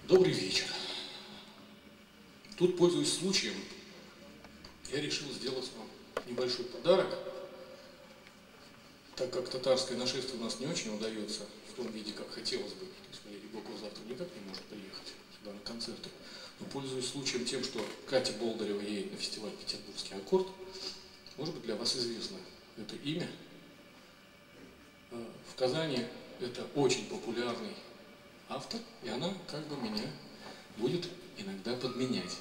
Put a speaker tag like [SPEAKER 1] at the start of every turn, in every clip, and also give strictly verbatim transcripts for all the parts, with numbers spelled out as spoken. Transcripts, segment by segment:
[SPEAKER 1] Добрый вечер. Тут, пользуясь случаем, я решил сделать вам небольшой подарок, так как татарское нашествие у нас не очень удается в том виде, как хотелось бы. То есть Валерий Боков завтра никак не может приехать сюда на концерты. Но пользуясь случаем тем, что Катя Болдырева едет на фестиваль «Петербургский аккорд», может быть, для вас известно это имя. В Казани это очень популярный автор, и она как бы меня будет иногда подменять.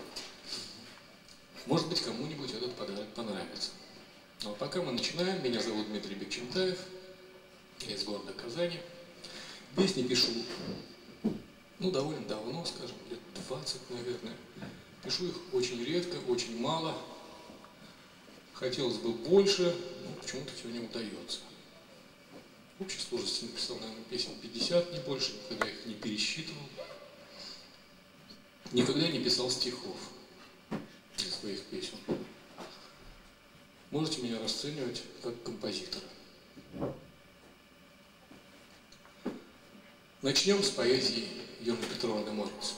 [SPEAKER 1] Может быть, кому-нибудь этот подарок понравится. Ну а пока мы начинаем. Меня зовут Дмитрий Бекчентаев, я из города Казани. Песни пишу, ну, довольно давно, скажем, лет двадцать, наверное. Пишу их очень редко, очень мало. Хотелось бы больше, но почему-то все не удается. В общей сложности написал, наверное, песен пятьдесят, не больше, никогда их не пересчитывал. Никогда не писал стихов для своих песен. Можете меня расценивать как композитора. Начнем с поэзии Юлии Петровны Морец.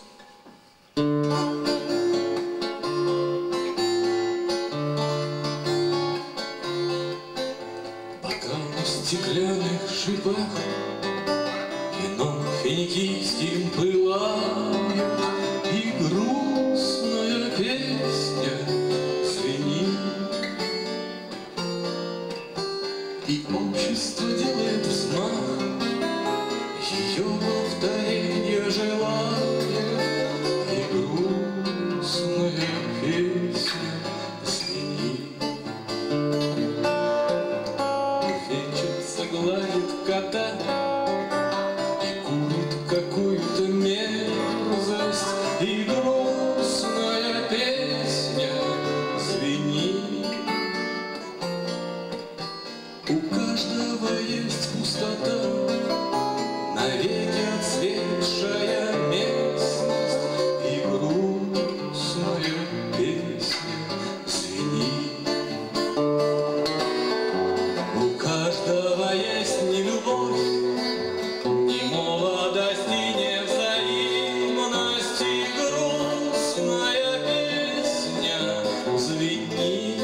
[SPEAKER 1] Бокал на стеклянных шипах вином финикийским пылает, и грустная песня звенит, и общество делает взмах, ее повторение желает, и грустная песня звенит. Вечница гладит кота и курит какую-то мерзость, и грустная песня звенит. У каждого есть пустота, навеки отцветшая местность, и грустная песня звенит. У каждого есть не любовь, ни молодость и не взаимность, и грустная песня звенит.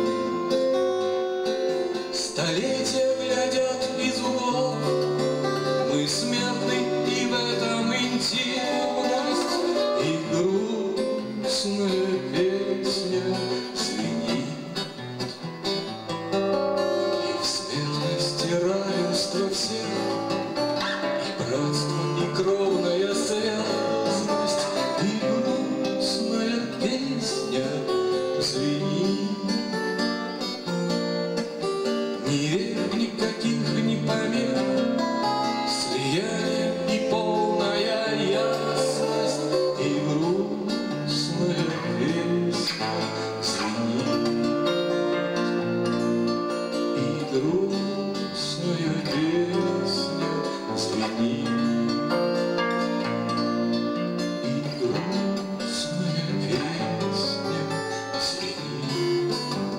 [SPEAKER 1] Столетия глядят из углов, мы смертны, и в этом интимность, и грустная песня звенит. И в смертности равенство всех, и братство, и кровная связность, и грустная песня звенит. Ни век, никаких ни помех, слияние и полная ясность, и грустная песня звенит. И грустная песня звенит. И грустная песня звенит.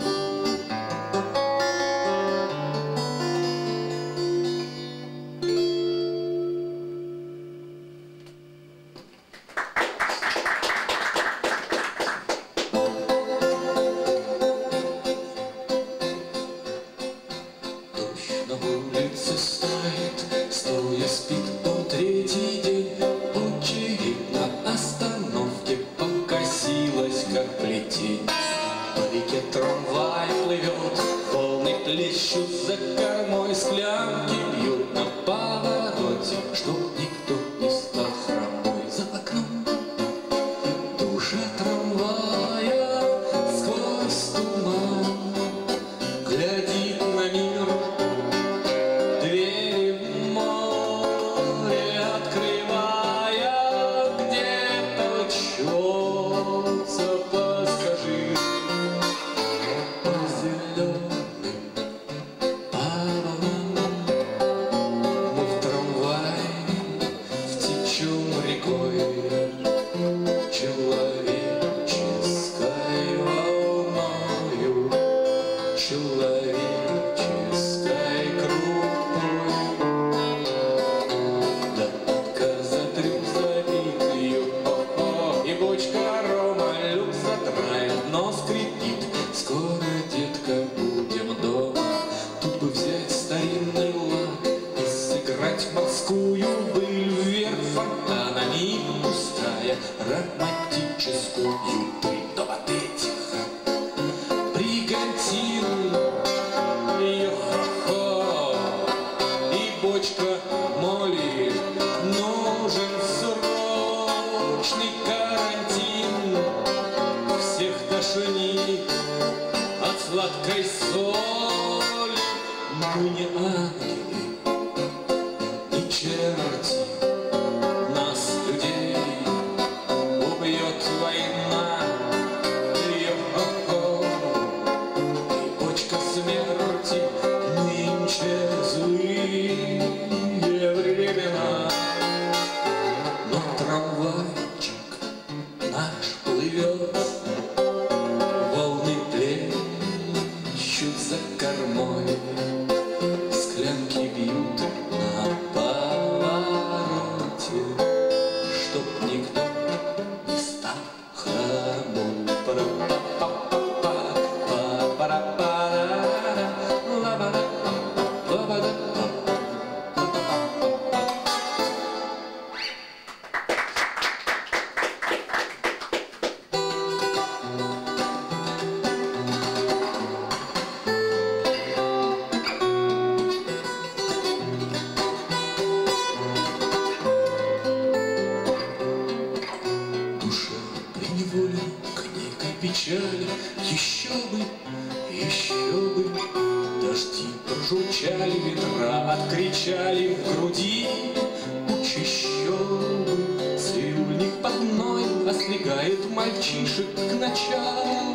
[SPEAKER 1] На улице стоит, стоя спит он третий день. Очередь на остановке покосилась, как плетень. По реке трамвай плывет, волны плещут за кормой, склянки бьют на повороте, чтоб никто не стал хромой. За окном душа трамвая сквозь туман глядит на мир. Двери в море открывая, где-то чется пассажир. По зеленым, по волнам мы не ангелы, не черти, нас, людей, убьет война. Йо-хо-хо, и почка смерти нынче злые времена. Но трамвайчик наш плывет, волны плещут за кормой, склянки бьют на повороте, чтоб никто не стал хромой. Печали, еще бы, еще бы, дожди прожурчали, ветра откричали в груди учащёбы. Цирюльник подной ослегает мальчишек к началу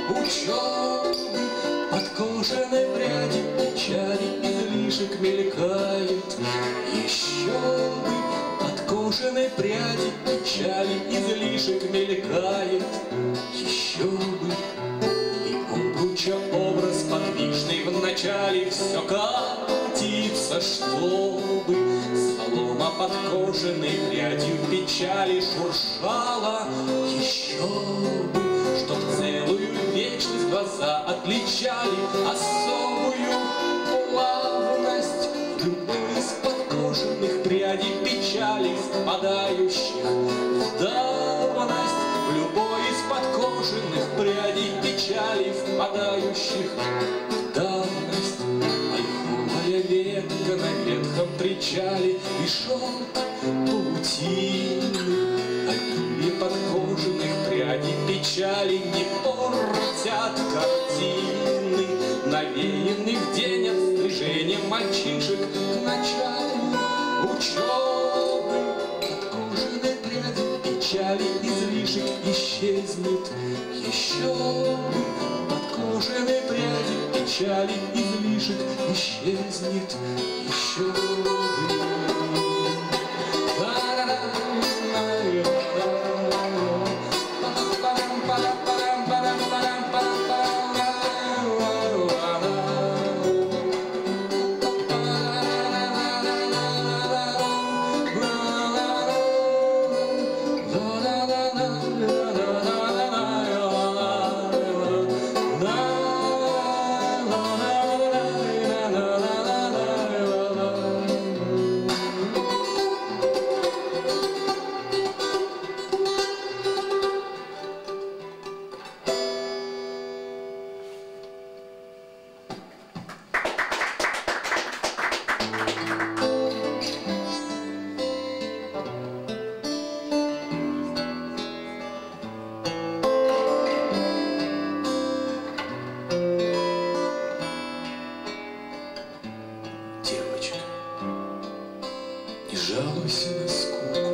[SPEAKER 1] учебы. Под кожаной пряди печали излишек мелькает. Еще бы, под кожаной пряди печали излишек мелькает. Еще бы, и обруча образ подвижный вначале все катится, чтобы солома под кожаной прядью печали шуршала. Еще бы, чтоб целую вечность глаза отличали особую плавность в любой из подкожаных прядей печали, впадающих в давность. В любой из подкожаных прядей печали, впадающих в давность. Ольховая ветка на ветхом причале и шелк паутины. Обилие подкожаных прядей печали не портят картины, навеянный в день отстрижения мальчишек к началу учебы. Подкожаной пряди печали излишек исчезнет. Еще бы, под кожаной пряди печали излишек исчезнет. Еще бы. Не жалуйся на скуку,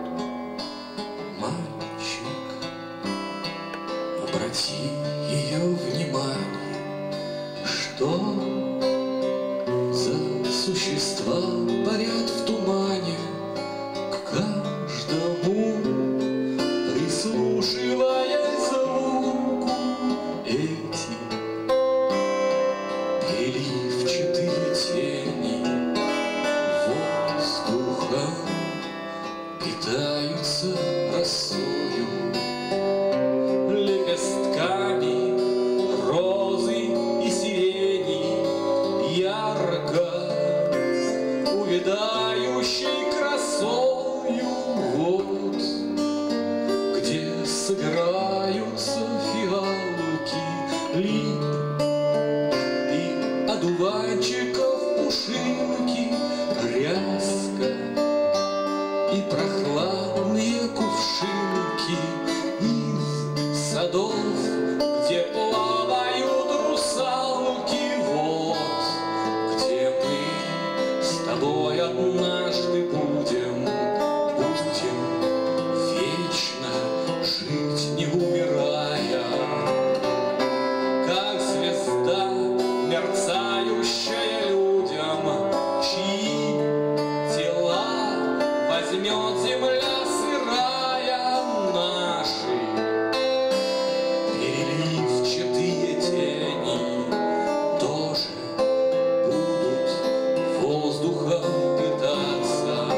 [SPEAKER 1] мальчик, обрати ее внимание, что за существа парят в тумане, к каждому прислушиваясь звуку эти переливчатые тени воздуха питаются росою, лепестками розы и сирени, ярко увядающей красою. Вот где собираются фиалки, лип и одуванчиков пушинки, ряска и прохладные кувшинки из садов, где плавают русалки. Вот где прощая людям, чьи тела возьмет земля сырая наши. Переливчатые тени тоже будут воздухом питаться,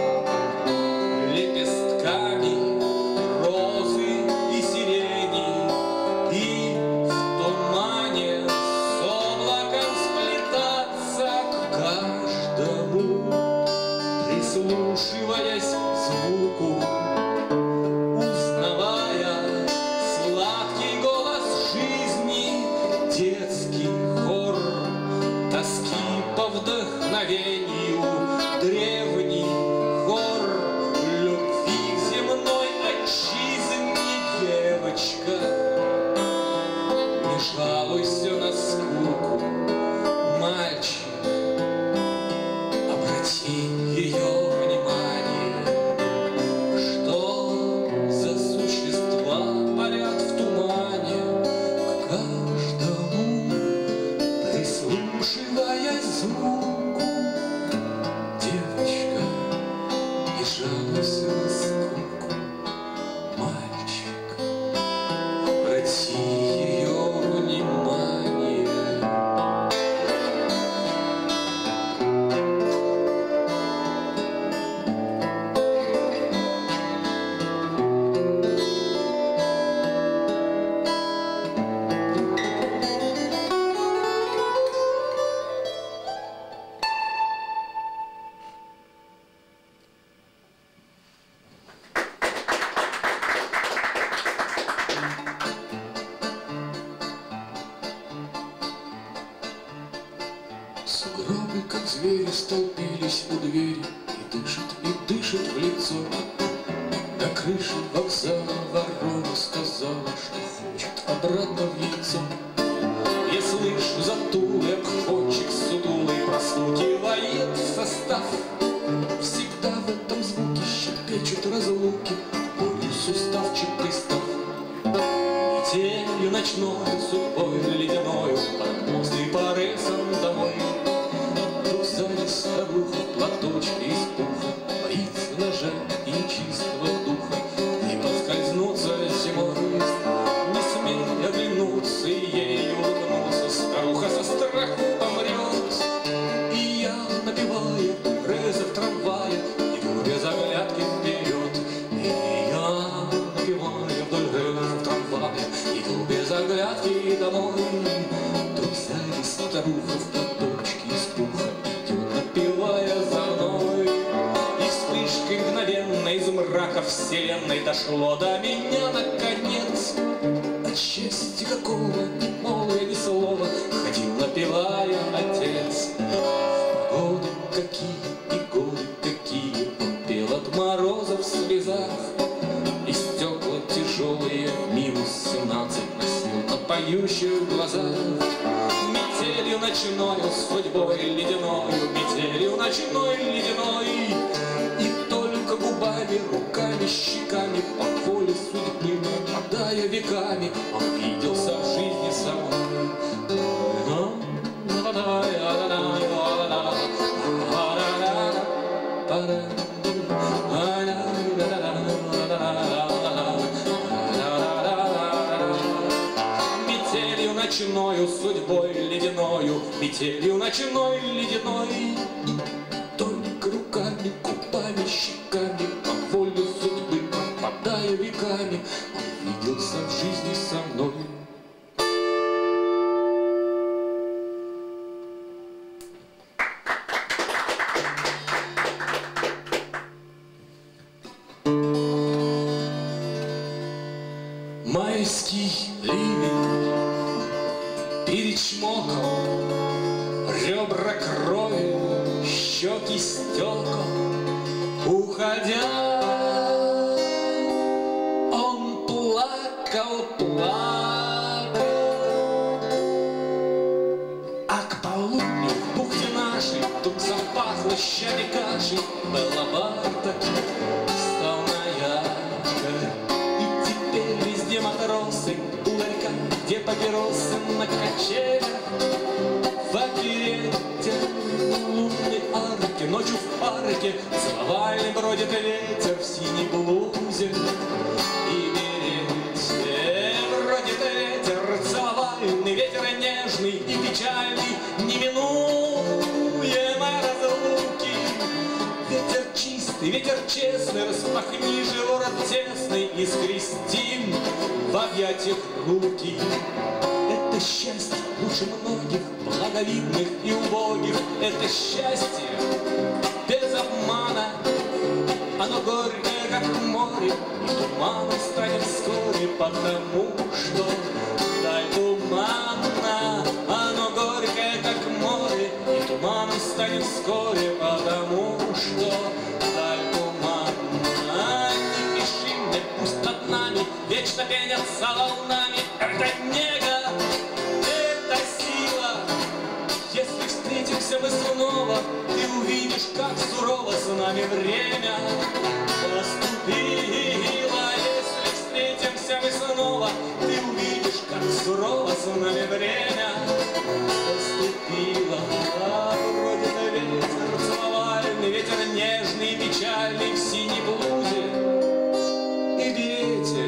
[SPEAKER 1] лепестками розы и сирени, и в тумане с облаком сплетаться к каждому, прислушиваясь к звуку, узнавая сладкий голос жизни, детский хор тоски по вдохновению, древний хор любви к земной отчизне. Девочка, не жалуйся на скуку, мальчик, обрати ее внимание, что за существа парят в тумане, к каждому прислушиваясь звуку. Девочка, не жалуйся на скуку, мальчик, обрати ее внимание. Сугробы, как звери, столпились у двери, и дышит, и дышит в лицо. На крыше вокзала ворона сказала, что хочет обратно в яйцо. Я слышу за тулой обходчик сутулый простукивает в состав. Всегда в этом звуке щепечут разлуки, болью суставчатый став. Метелью ночной, судьбой ледяною, под мост и по рельсам домой. Тут сзади старуха в платочке из пуха, боится ножа и чистого духа, и подскользнуться зимой. Не смей оглянуться и ей улыбнуться, старуха со страху помрет. И я, напевая рельсов трамвая, иду без оглядки вперед. И я, напевая вдоль рельсов трамвая, иду без оглядки домой. Тут сзади старуха в платочке из пуха идет, напевая за мной. И вспышкой мгновенной из мрака вселенной дошло до меня наконец. От счастья какого, ни молвя, ни слова, ходил, напевая отец. Годы какие и годы какие, он пел от мороза в слезах. И стекла тяжелые, минус семнадцать, носил на поющих глазах. Метелью ночною, судьбой ледяною, метелью ночной ледяной. И только губами, руками, щеками, по воле судьбы, пропадая веками, он виделся в жизни со мной. Метелью ночною, судьбой ледяною, метелью ночной ледяной. Только руками, губами, щеками, по воле судьбы, пропадая веками, он виделся в жизни со мной. Майский ливень перечмокал ребра крови, щеки стекол. Уходя, он плакал, плакал. А к полудню в бухте нашей тут запахло щами кашей. Была барта, стал на якорь. И теперь везде матросы, у ларька, где папиросы на качелях. В оперете бродит ветер в синей блузе, и берете, бродит ветер целовальный, ветер нежный и печальный, неминуемой разлуки. Ветер чистый, ветер честный, распахни же ворот тесный и скрестим в объятиях руки. Это счастье лучше многих, благовидных и убогих. Это счастье без обмана, оно горькое, как море, и туманом станет вскоре, потому что даль туманна. Оно горькое, как море, и туманом станет вскоре, потому что даль туманна. Не пиши мне, пусть над нами вечно пенятся волнами. Это нега, это сила. Если встретимся мы снова, ты увидишь, как сурово с нами время поступило. Если встретимся мы снова, ты увидишь, как сурово с нами время поступило. А бродит ветер целовальный, ветер нежный и печальный в синей блузе. И берете,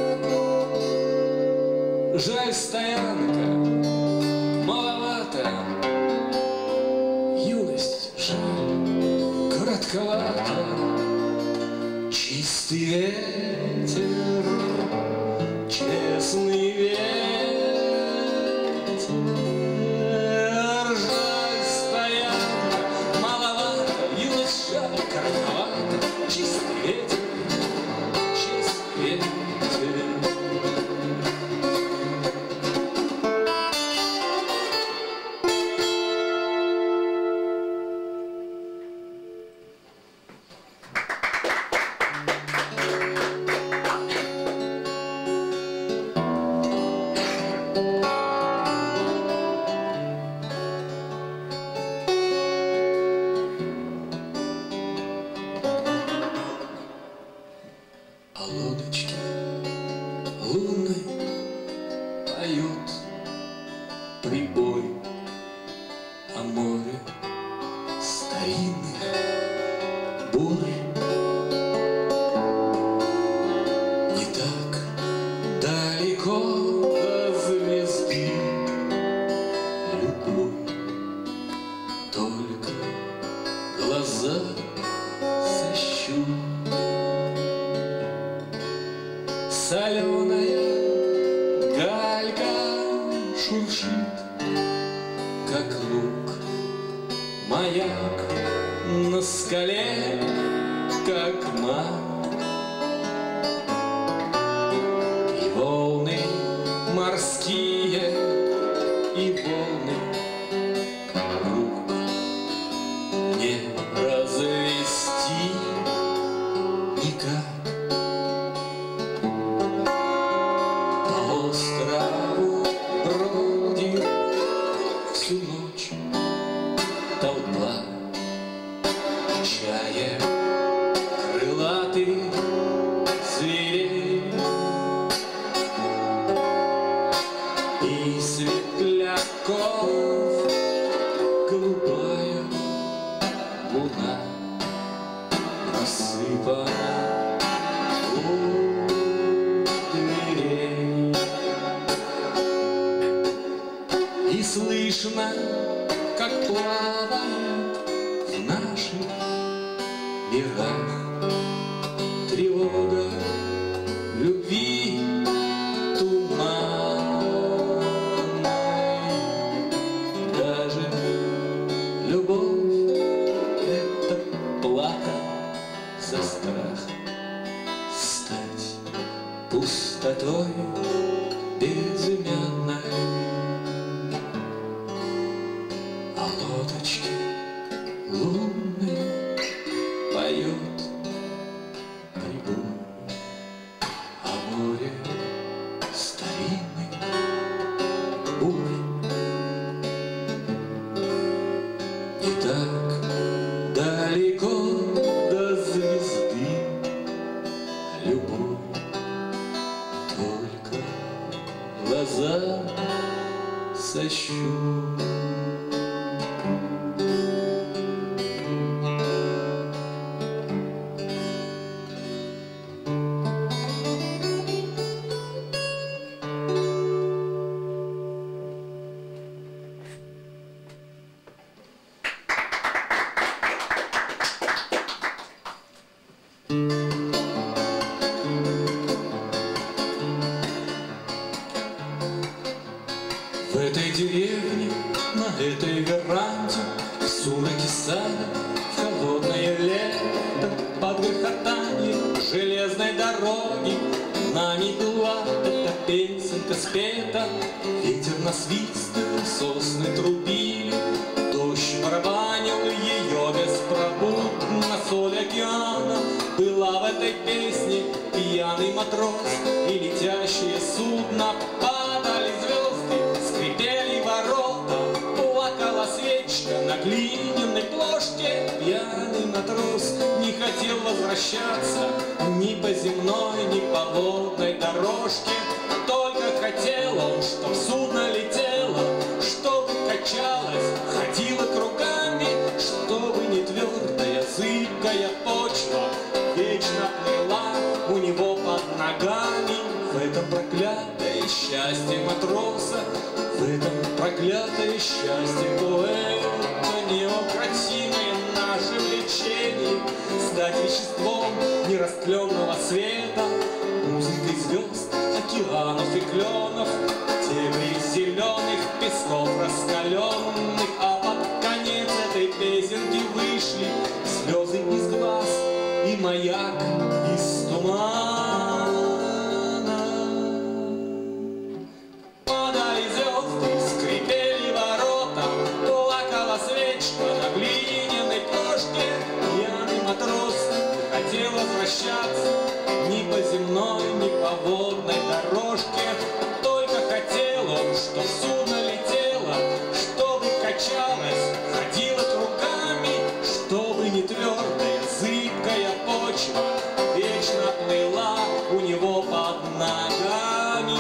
[SPEAKER 1] жаль, стоянка маловато, юность жаль, коротковато. Чистый ветер, честный ветер, жаль, стоянка маловато, юность жаль, коротковато. Чистый ветер, чистый ветер. А лодочки лунной поют прибой, а море старинных бурь не так далеко до звезды. Любовь только глаза сощурь. Соленая галька шуршит, как лук, маяк на скале, как мак. И волны морские, и волны рук не развести никак. Острову бродит всю ночь толпа, чая крылатых зверей. И светляков голубая луна рассыпана у дверей. И слышно, как плавает в наших мирах тревога любви туманной. Даже любовь — это плата за страх стать пустотой безымянной. А лодочки лунные поют прибой, а море старинный бурь не так далеко до звезды. Любовь только глаза сощурь. сада в холодное лето, под грохотание железной дороги нами была эта песенка спета. Ветер насвистывал, сосны трубили, дождь барабанил ее беспробудно. Соль океана была в этой песне, пьяный матрос и летящее судно. Падали звезды, скрипели ворота, плакала свечка на глиняной плошке. Пьяный матрос не хотел возвращаться ни по земной, ни по водной дорожке. Только хотел он, чтоб судно летело, чтобы качалось, ходило кругами, чтобы не твердая, зыбкая почва вечно плыла у него под ногами. В этом проклятое счастье матроса, в этом проклятое счастье поэта, неукротимое наше влечение стать веществом нерастленного света, музыкой звезд, океанов и кленов, дебри зеленых песков раскаленных. А под конец этой песенки вышли слезы из глаз и маяк из тумана. Падали звезды, скрипели ворота, плакала свечка на глиняной плошке. Пьяный матрос не хотел возвращаться ни по земной, ни по водной дорожке. Только хотел он, чтоб судно летело, чтобы качалось, ходило кругами, чтобы не твердая, зыбкая почва вечно плыла у него под ногами.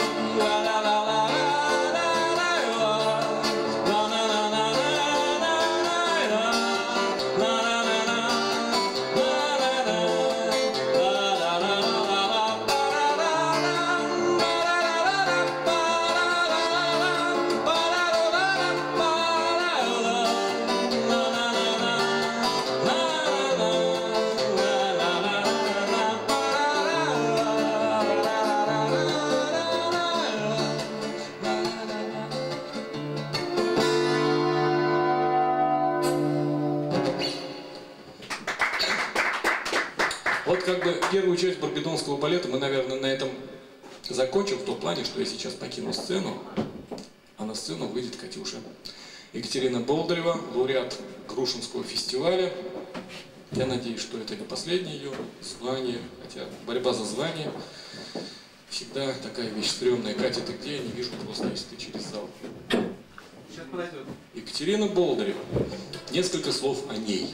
[SPEAKER 1] Вот как бы первую часть барбидонского балета мы, наверное, на этом закончим, в том плане, что я сейчас покину сцену, а на сцену выйдет Катюша. Екатерина Болдырева, лауреат Грушинского фестиваля. Я надеюсь, что это не последнее ее звание, хотя борьба за звание всегда такая вещь стрёмная. Катя, ты где? Я не вижу просто, если ты через зал.
[SPEAKER 2] Сейчас подойдет.
[SPEAKER 1] Екатерина Болдырева. Несколько слов о ней.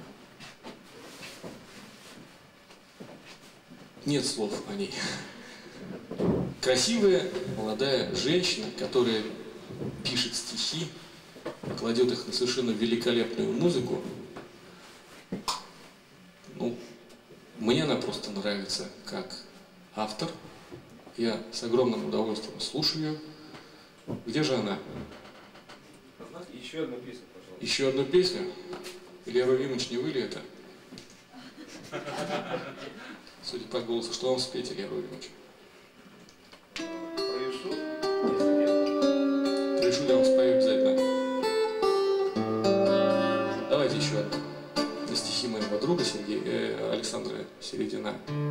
[SPEAKER 1] Нет слов о ней. Красивая молодая женщина, которая пишет стихи, кладет их на совершенно великолепную музыку. Ну, мне она просто нравится как автор. Я с огромным удовольствием слушаю ее. Где же она?
[SPEAKER 2] Еще одну песню, пожалуйста.
[SPEAKER 1] Еще одну песню? Илья Равимович, не вы ли это? Судя по голосу, что вам спеть, Илья Равимович?
[SPEAKER 2] Прошу, если нет.
[SPEAKER 1] Прошу, я вам спою обязательно. Давайте еще одну. На стихи моего друга Сергея, э, Александра Середина.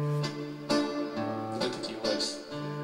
[SPEAKER 1] Это такие вальсы.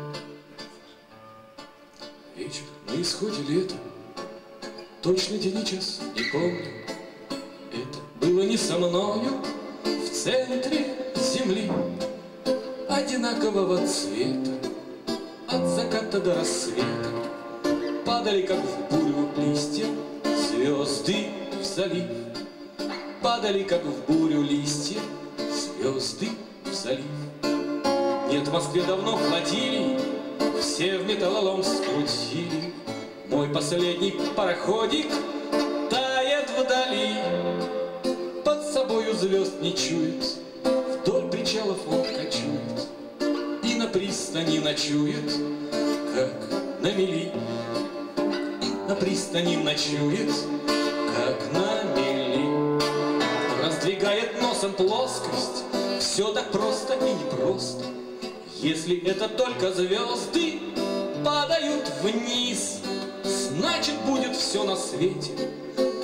[SPEAKER 1] Вечер на исходе лета, точно день и час не помню. Это было не со мною в центре земли, одинакового цвета, от заката до рассвета. Падали, как в бурю, листья, звезды в залив. Падали, как в бурю, листья, звезды в залив. Нет в Москве давно флотилий, все в металлолом скрутили. Мой последний пароходик тает вдали, под собою звезд не чует, вдоль причалов он кочует и на пристани ночует, как на мели. И на пристани ночует, как на мели. Раздвигает носом плоскость, все так просто и непросто. Если это только звезды падают вниз, значит будет все на свете кутерьма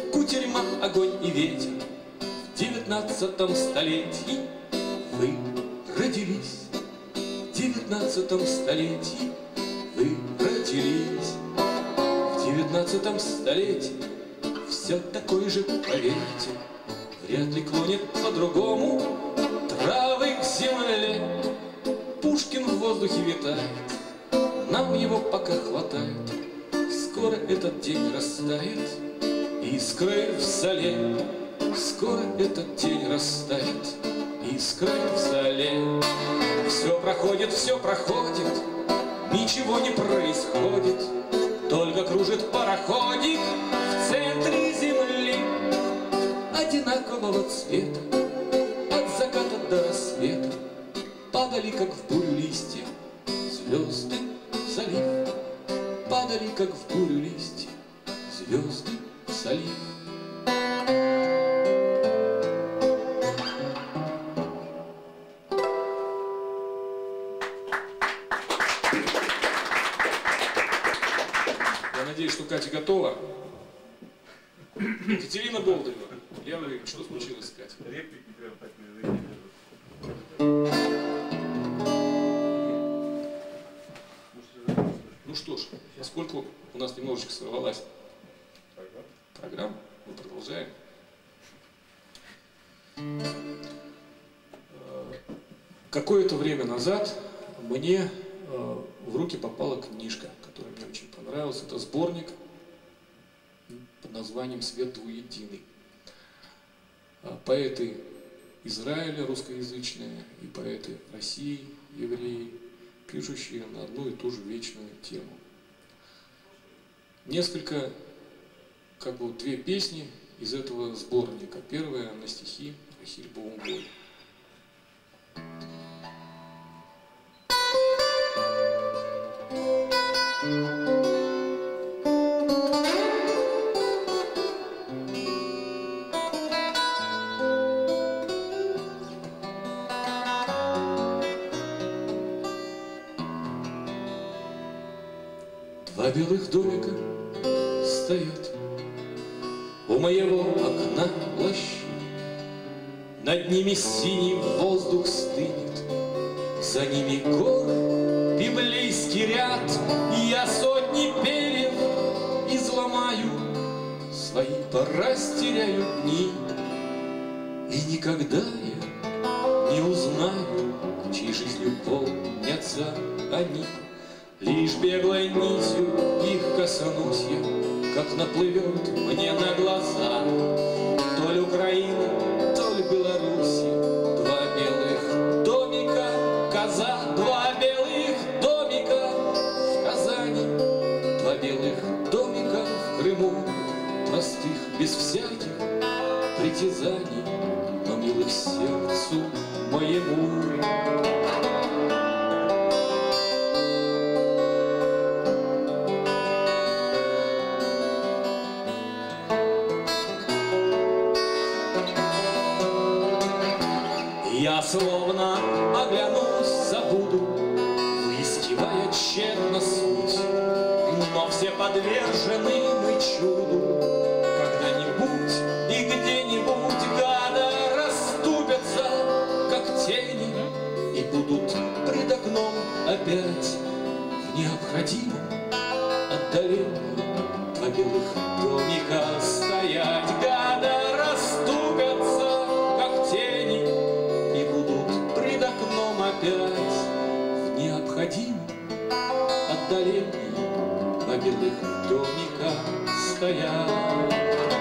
[SPEAKER 1] зима, огонь и ветер. В девятнадцатом столетии вы родились. В девятнадцатом столетии вы родились. В девятнадцатом столетии все такое же, поверьте, вряд ли клонит по-другому. Травы к земле, Пушкин в воздухе витает, нам его пока хватает. Скоро этот день растает, искры в соле. Скоро этот день растает, искры в соле. Все проходит, все проходит, ничего не происходит, только кружит пароходик в центре земли, одинакового цвета, от заката до рассвета. Падали, как в бурю листья, звезды в залив. Падали, как в бурю листья, звезды в залив. Я надеюсь, что Катя готова. Екатерина Болдырева. Лена Владимировна, что случилось с Катей?
[SPEAKER 2] Реплики прям так на языке держат.
[SPEAKER 1] Ну что ж, поскольку у нас немножечко сорвалась программа, мы продолжаем. Какое-то время назад мне в руки попала книжка, которая мне очень понравилась. Это сборник под названием «Свет двуединый». Поэты Израиля русскоязычные и поэты России, евреи, пишущие на одну и ту же вечную тему. Несколько, как бы две песни из этого сборника. Первая на стихи Рахиль Баумгой. Два белых домика стоят у моего окна плащи. Над ними синий воздух стынет, за ними гор, библейский ряд. И я сотни перьев изломаю, свои порастеряю дни. И никогда я не узнаю, чьей жизнью полнятся они. Лишь беглой нитью их коснусь я, как наплывет мне на глаза. То ли Украина, то ли Белоруссия, два белых домика, коза. Два белых домика в Казани, два белых домика в Крыму, простых, без всяких притязаний, но милых сердцу моему. Я словно оглянусь, забуду, выискивая тщетно суть, но все подвержены мы чуду. Когда-нибудь и где-нибудь гады расступятся, как тени, и будут пред окном опять в необходимом отдалении два белых домика стоять. Гады расступятся, как тени, пред окном опять в необходимом отдалении два белых домика стоят.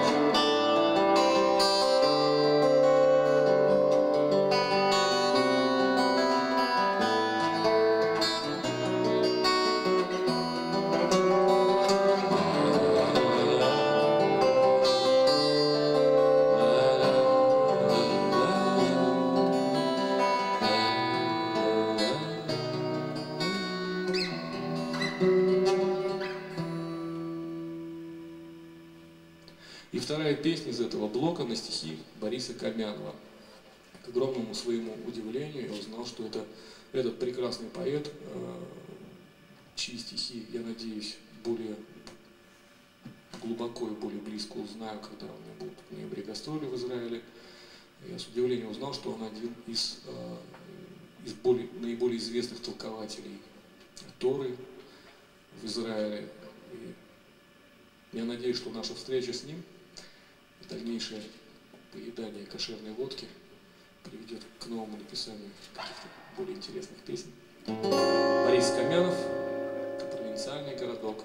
[SPEAKER 1] И вторая песня из этого блока на стихи Бориса Камянова. К огромному своему удивлению я узнал, что это этот прекрасный поэт, чьи стихи, я надеюсь, более глубоко и более близко узнаю, когда у меня будут в ноябре гастроли в Израиле. Я с удивлением узнал, что он один из, из более, наиболее известных толкователей Торы в Израиле. И я надеюсь, что наша встреча с ним, дальнейшее поедание кошерной водки приведет к новому написанию каких-то более интересных песен. Борис Камянов, «Провинциальный городок».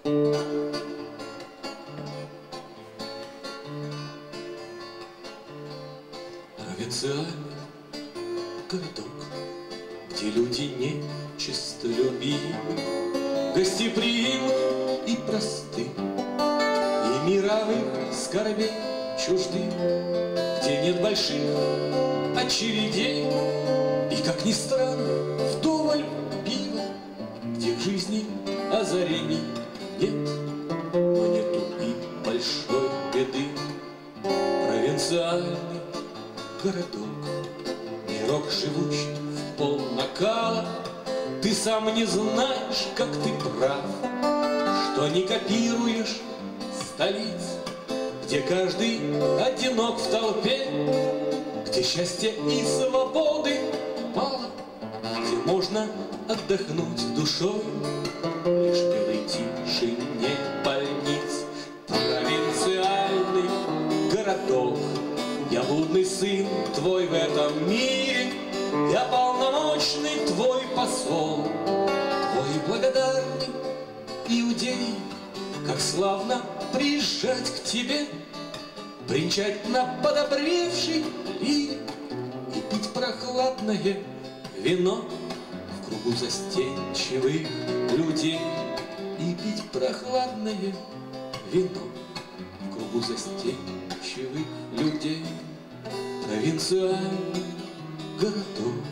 [SPEAKER 1] Провинциальный городок, где люди нечистолюбивы, гостеприимны и просты, и мировых скорбей чужды, где нет больших очередей, и, как ни странно, вдоволь пива, где в жизни озарений нет, но нету и большой беды. Провинциальный городок, мирок живущий в пол накала, ты сам не знаешь, как ты прав, что не копируешь столиц, где каждый одинок в толпе, где счастья и свободы мало, где можно отдохнуть душой лишь в белой тишине больниц. Провинциальный городок, я блудный сын твой в этом мире, я полномочный твой посол, твой благодарный иудей. Как славно приезжать к тебе, бренчать на подобревшей лире и пить прохладное вино в кругу застенчивых людей. И пить прохладное вино в кругу застенчивых людей. Провинциальный городок.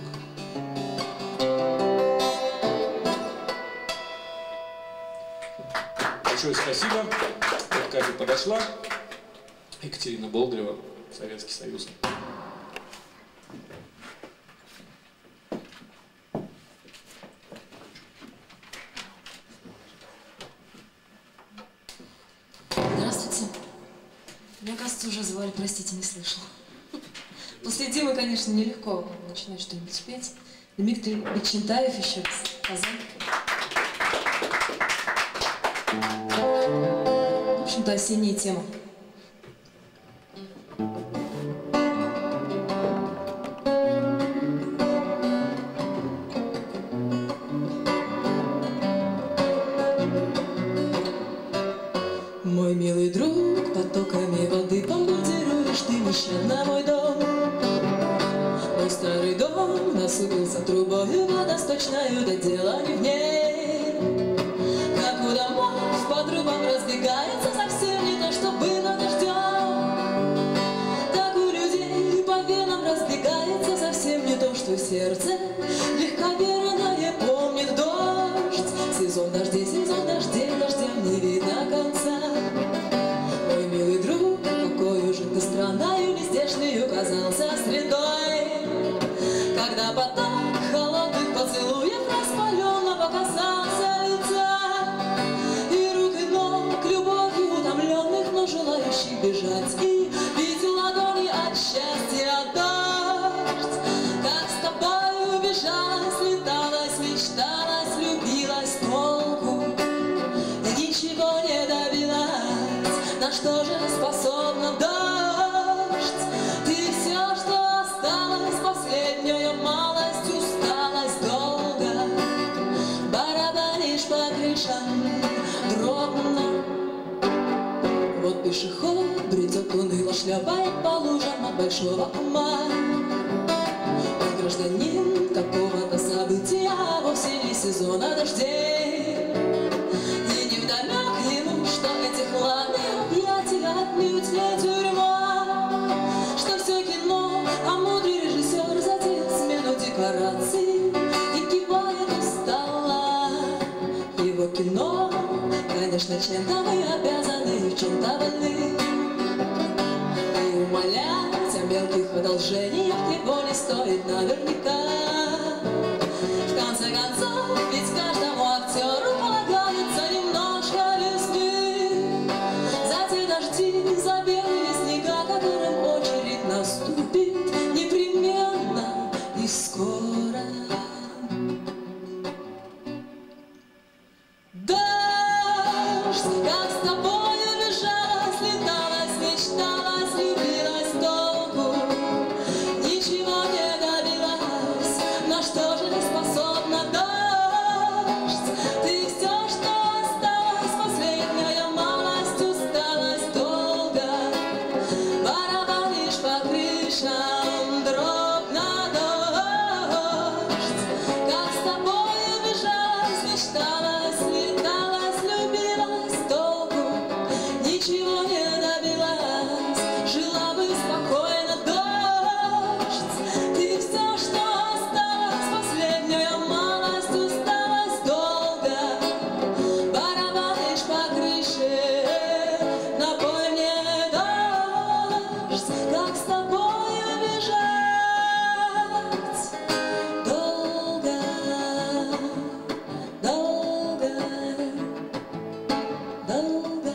[SPEAKER 1] Большое спасибо. Катя подошла. Екатерина Болдырева, Советский Союз.
[SPEAKER 3] Здравствуйте. Меня, кажется, уже звали, простите, не слышала. После Димы, конечно, нелегко начинать что-нибудь петь. Дмитрий Бекчентаев еще раз. Казань. В общем-то, осенняя тема. Мой милый друг, потоками воды бомбардируешь ты нещадно мой дом. Мой старый дом насупился трубою водосточною, да дело не в ней. Как у домов по трубам разбегается совсем не то, что было дождем. Так у людей по венам разбегается совсем не то, что сердце легковерное помнит дождь. Сезон дождей, сезон дождей, дождем не видно конца. Мой милый друг, какой же ты странною, нездешнею казался средой, когда поток холодных поцелуев распаленного касался лица, и рук и ног любовью утомленных, но желающих бежать и бить ладони от счастья дождь. Как с тобою бежать, леталась, мечталась, любилась толку, да ничего не добилась. На что же способна дождь? Ты все, что осталось, последняя малость, усталость долго, барабанишь по крышам дробно. Вот пешеход бредет уныло, шляпает по лужам от большого ума. Он гражданин какого-то события, а вовсе не сезона дождей. И невдомек ему, что эти хладные объятия отнюдь не тюрьма, что все кино, а мудрый режиссер затеял смену декораций и кивает устало. Его кино, конечно, чем-то мы обязаны, чем-то вольны. И умолять о мелких одолжениях его не стоит наверняка. В конце концов, ведь каждому актеру полагается немножко весны. Затем за белые снега, которым очередь наступит непременно и скоро. Дождь, как с тобою бежала, слеталась, мечталась, любилась толку, ничего не добилась, на что же не способна дождь? Ты все, что осталось, последняя малость, усталость долго, барабанишь по крышам, дробно дождь, как с тобою бежалась, мечталась, леталась, любилась толку, ничего не добилась, жила бы спокойно дождь. Ты все, что осталось, последняя малость, усталость долго, барабанишь по крыше, напой мне дождь, как с тобою бежать долго, долго, долго.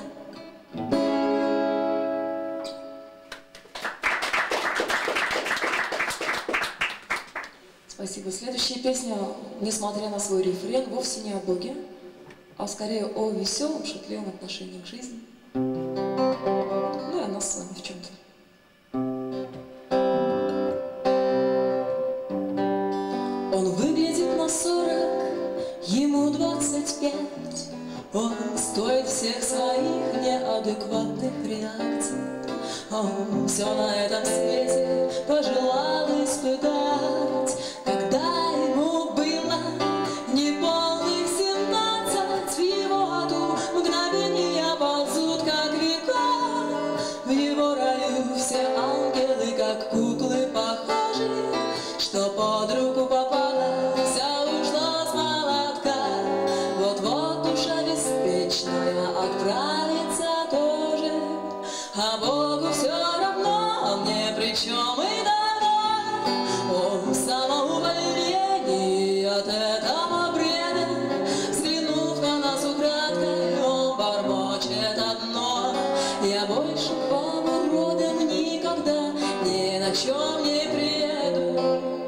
[SPEAKER 3] Спасибо. Следующая песня, несмотря на свой рефрен, вовсе не о Боге, а скорее о веселом, шутливом отношении к жизни. Ну и о нас с вами в чем-то. Он выглядит на сорок, ему двадцать пять. Он стоит всех своих неадекватных реакций. Он все на этом свете пожелал испытать, когда ему было неполных семнадцать. В его аду мгновения ползут, как века. В его раю все ангелы, как куклы, похожи, что под руку попала, вся ушла с молотка. Вот-вот душа беспечная отправится тоже, а Богу все равно, мне причем и давно. Он в самоувольнении от этого бреда, взглянув на нас украдкой, он бормочет одно: я больше к вам, уродам, никогда ни на чем не приеду.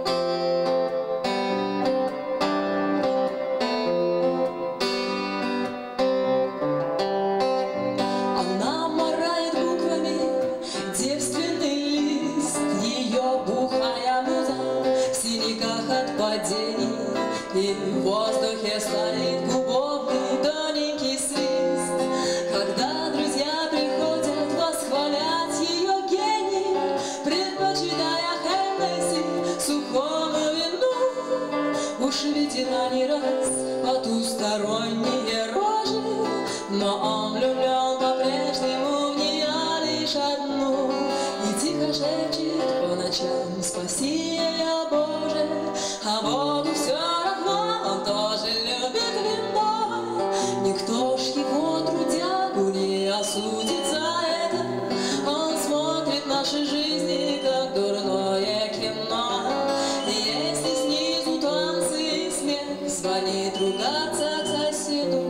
[SPEAKER 3] Она марает буквами девственный лист, ее бухая муза в синяках от падений, и в воздухе стоит губовный тоненький свист. Когда друзья приходят восхвалять ее гений, предпочитая Хеннесси сухому вину, уж видела не раз потусторонние рожи, но он влюблен по-прежнему в нее лишь одну, и тихо шепчет по ночам: спаси ее, Боже, а Богу все равно, он тоже любит вино. Никто ж его трудягу не осудит за это, он смотрит наши жизни, как дурное кино. И если снизу танцы и смех, звонит ругаться к соседу.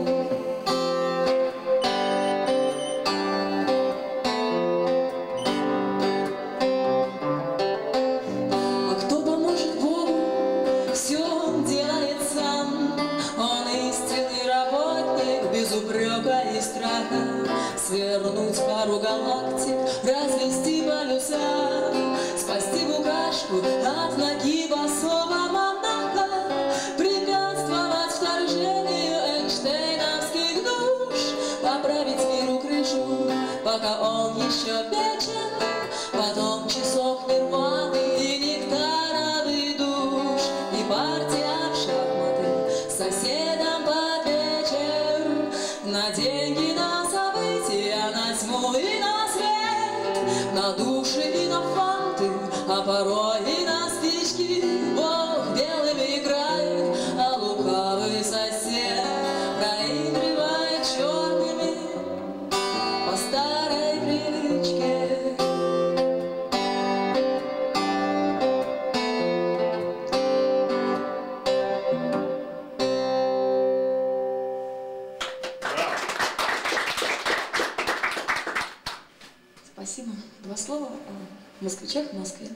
[SPEAKER 3] А кто поможет Богу? Все он делает сам. Он истинный работник, без упрека и страха. Свернуть пару галактик, развести полюса, спасти букашку от ноги босого монаха, препятствовать вторжению эйнштейновских душ, поправить миру крышу, пока он еще вечен, потом часок нирваны и нектаровый душ, и партия в шахматы с соседом под вечер, на деньги, на события, на тьму и на свет, на души и на фанты, а порой и на спички. Бог белым играет, а лукавый сосед проигрывает черными по старой привычке. москвичах в Москве.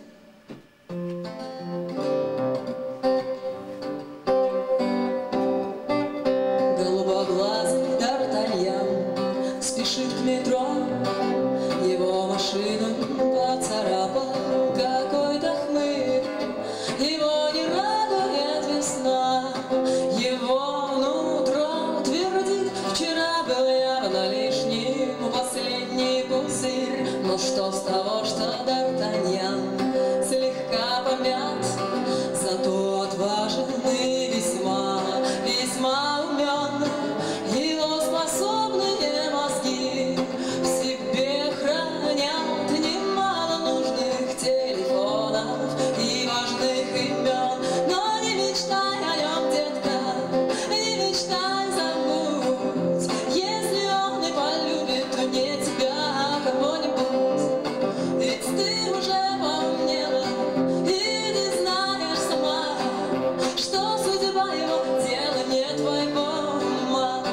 [SPEAKER 3] Голубоглазый Д'Артаньян спешит к метро, его машину поцарапал какой-то хмырь. Его не радует весна, его нутро твердит: вчера был явно лишним последний пузырь. Но что с того, что Д'Артаньян слегка помят, зато отважен и весьма, весьма умен. Его способные мозги в себе хранят немало нужных телефонов и важных имен. Но не мечтай о нем, детка, не мечтай, забудь. Если он и полюбит вне тебя кого-нибудь, ведь ты уже помнела, и ты знаешь сама, что судьба его дело не твоего ума.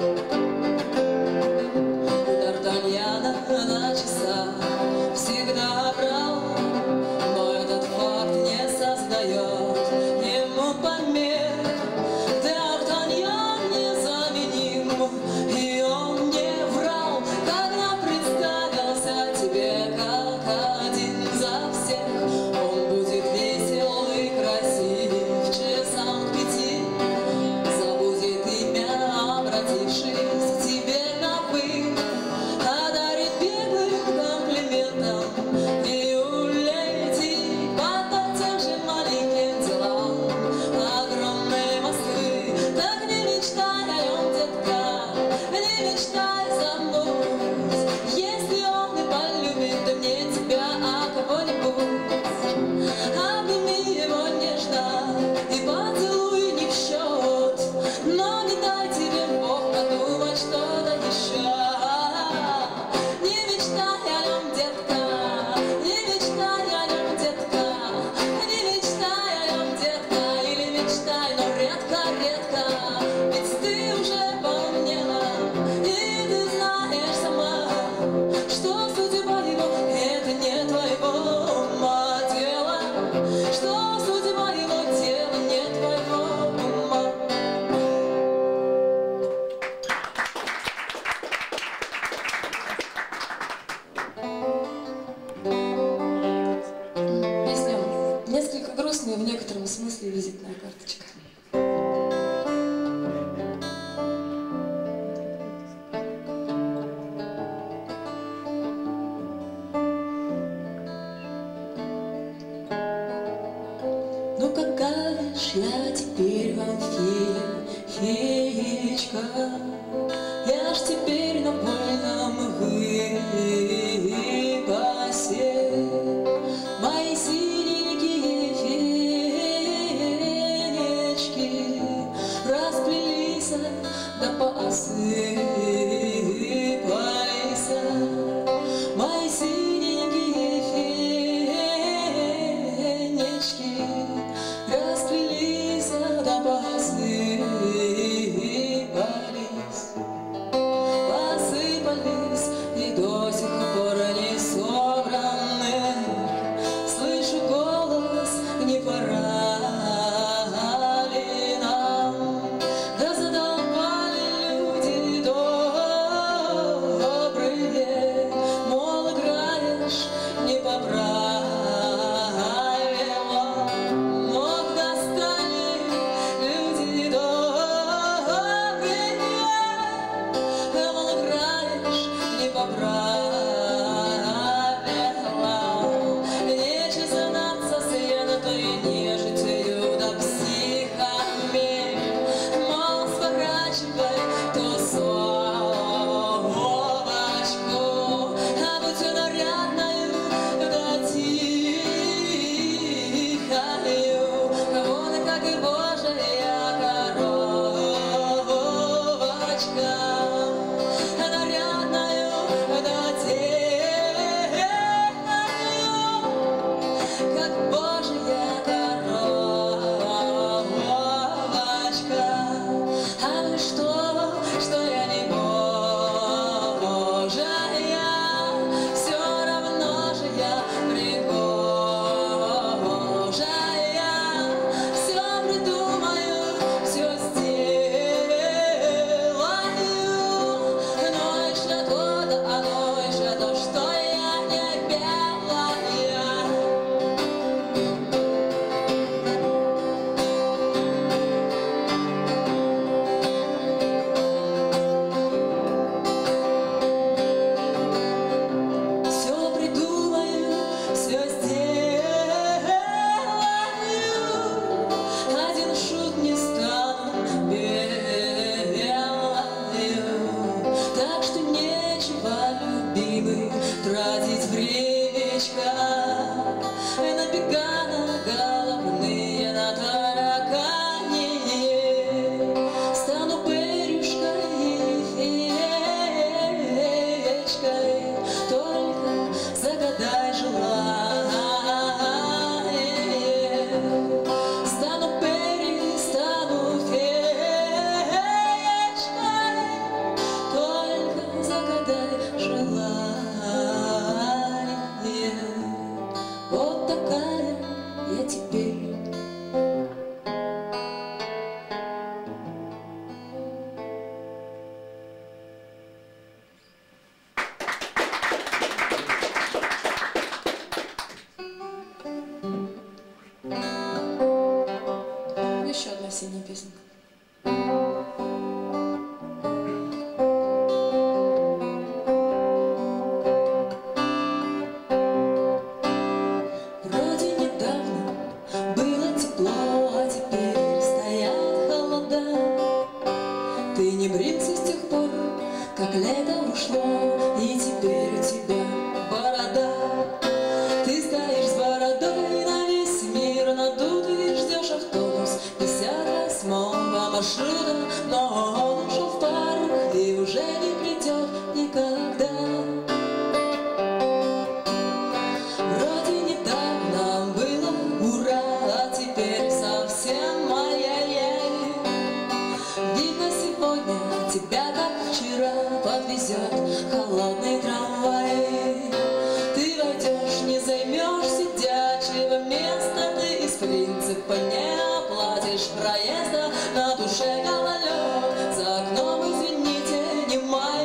[SPEAKER 3] У Д'Артаньяна на часах всегда брал, но этот факт не создает ему помех. Д'Артаньян незаменим, и он не врал, когда представился тебе как один за всех. Он будет весел и красив часам к пяти, забудет имя, обратившись к тебе на «вы», одарит беглым комплиментом и улетит по тем же маленьким делам огромной Москвы. Так не мечтай о нем, детка, не мечтай, забудь. Если он и полюбит вне тебя кого-нибудь, обними его нежно и поцелуй не в счет, но не дай тебе Бог подумать что-то еще. Не мечтай о нем, детка, не мечтай о нем, детка, не мечтай о нем, детка, или мечтай, но редко-редко, ведь ты уже помнила, и ты знаешь сама, что судьба его — это не твоего ума дело, что судьба его — дело не твоего ума. Песня несколько грустная, в некотором смысле визитная карточка. Ну какая ж я теперь вам фея, феечка, я ж теперь на вольном выпасе. Мои синенькие фенечки расплелись да посыпались. Мои синенькие фенечки расплелись да посыпались, посыпались и до сих пор и набегала головные на таракане. Стану пырюшкой, феечкой, только загадай желание. Стану пырей, стану феечкой, только загадай желание. Вот такая я теперь. Еще одна осенняя песенка. Вроде недавно было тепло, а теперь стоят холода. Ты не брился с тех пор, как лето ушло, и теперь у тебя борода. Ты стоишь с бородой на весь мир надутый, ждешь автобус пятьдесят восьмого маршрута, но он ушел в парк и уже не придет никогда. Вроде недавно было ура, а теперь совсем ай-яй-яй. Видно, сегодня тебя, как вчера, подвезет холодный трамвай. Ты войдешь, не займешь сидячего места, ты из принципа не оплатишь проезда, на душе гололед, за окном, извините, не май.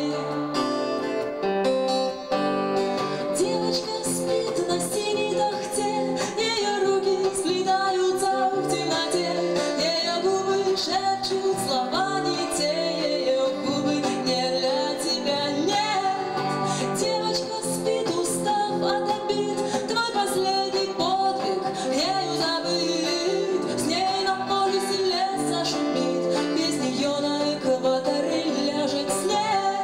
[SPEAKER 3] Девочка спит на синей тахте, ее руки слетаются в темноте, ее губы шепчут слова не те, ее губы не для тебя, нет. Девочка спит, устав от обид, твой последний подвиг ею забыт. С ней на полюсе леса шумит, без нее на экваторе ляжет снег.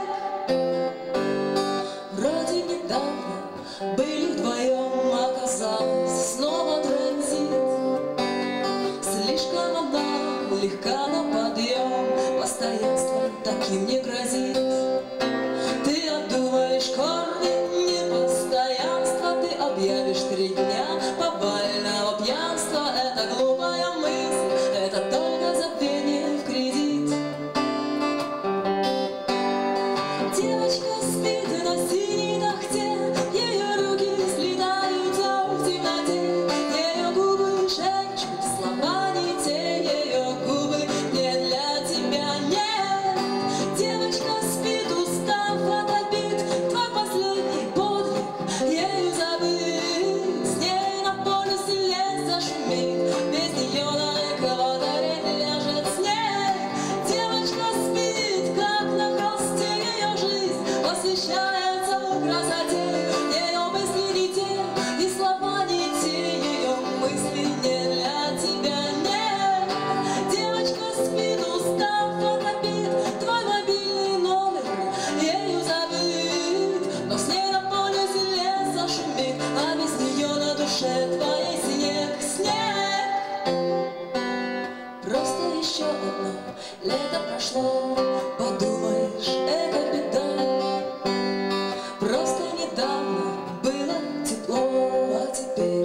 [SPEAKER 3] Вроде недавно были вдвоем, оказалось снова транзит. Слишком она легка на подъем, постоянство таким не грозит. Ты обдумаешь корни непостоянства, ты объявишь три дня повального пьянства. Это глупая мысль, это только забвение в кредит. Девочка спит на синей тахте, ее руки слетаются в темноте, ее губы шепчут слова не те, ее губы не для тебя, нет. Девочка спит, устав от обид, твой последний подвиг ею забыт. С ней на полюсе леса шумит, без нее на экваторе ляжет снег. Девочка спит, как на холсте, ее жизнь посвящается красоте, ее мысли не те, и слова не те, ее мысли не для тебя, нет. Девочка спит, устав от обид, твой мобильный номер ею забыт, но с ней на полюсе леса шумит, а без нее на душе твоей снег, снег. Просто еще одно лето прошло, подумаешь, это беда. Просто недавно было тепло, а теперь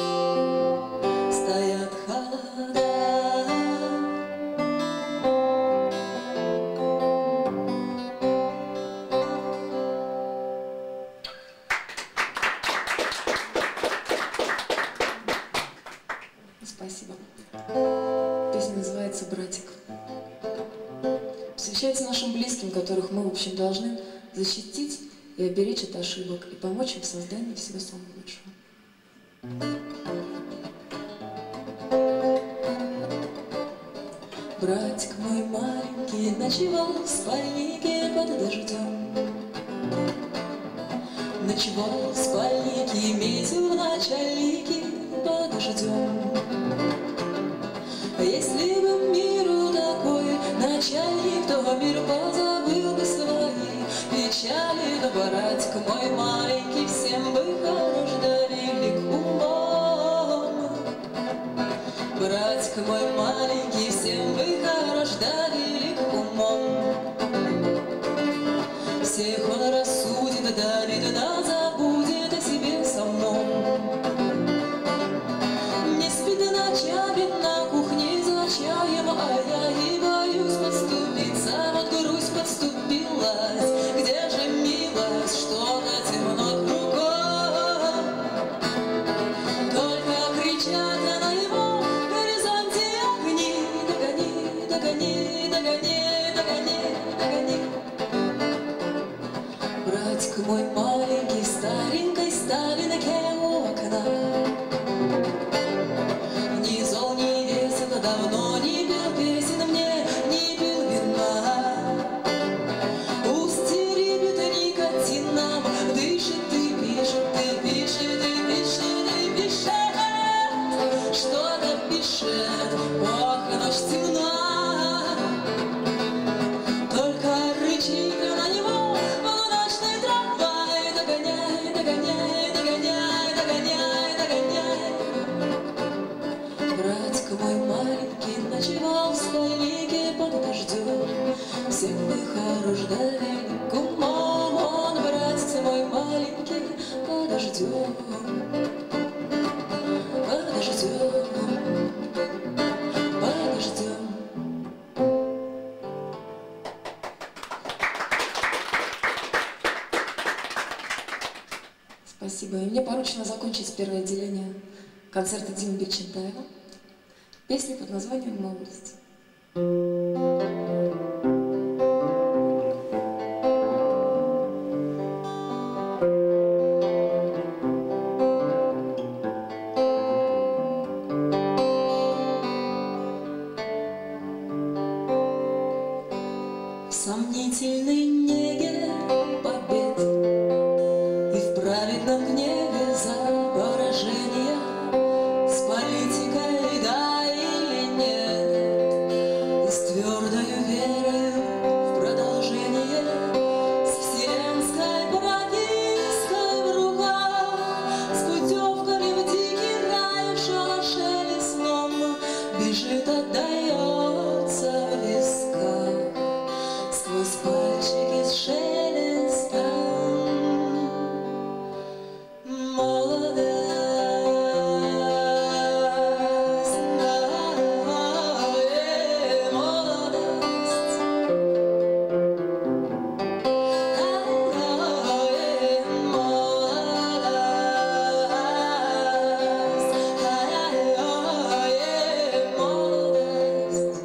[SPEAKER 3] стоят холода. Спасибо. Песня называется «Братик». Посвящается нашим близким, которых мы, в общем, должны защитить и оберечь от ошибок, и помочь им в создании всего самого лучшего. Братик мой маленький ночевал в спальнике под дождем. Ночевал в спальнике, метил в начальнике под дождем. Если бы миру такой начальник, то мир позабыл бы свои печали. Но братик мой маленький всем бы хорош, да велик умом. Братик мой маленький, всем вы хорош, да велик умом. Всех он рассудит, да видно забудет о себе самом. Не спит ночами на кухне за чаем, а я и боюсь подступиться, вот грусть подступилась. Где же милость, что-то темно кругом, только кричат на его горизонте огни. Догони, догони, догони, догони, догони. Братик мой маленький, в старенькой ставинке у окна. Ни зол, ни весел, давно не пил песен мне, не пил вина. Уст теребит никотином, дышит и пишет, и пишет, и пишет, и пишет, что-то пишет, ох, ночь темна. Только рычит на него полуночный трамвай. Догоняй, догоняй, догоняй, догоняй, догоняй. Братик мой маленький ночевал в спальнике под дождем. Всем бы хорош, да велик умом. Он, братец мой маленький, подождем, подождем, подождем. Спасибо. И мне поручено закончить первое отделение концерта Димы Бекчентаева песней под названием «Молодость». В сомнительной неге побед и в праведном гневе за поражение, с политикой да или нет, и с твердою верою в продолжение, с вселенской пропиской в руках, с путевками в дикий рай, в шалаше лесном, бежит, отдается в висках сквозь пальчики с шелестом. Молодость, ай, молодость, ай, молодость, ай, молодость.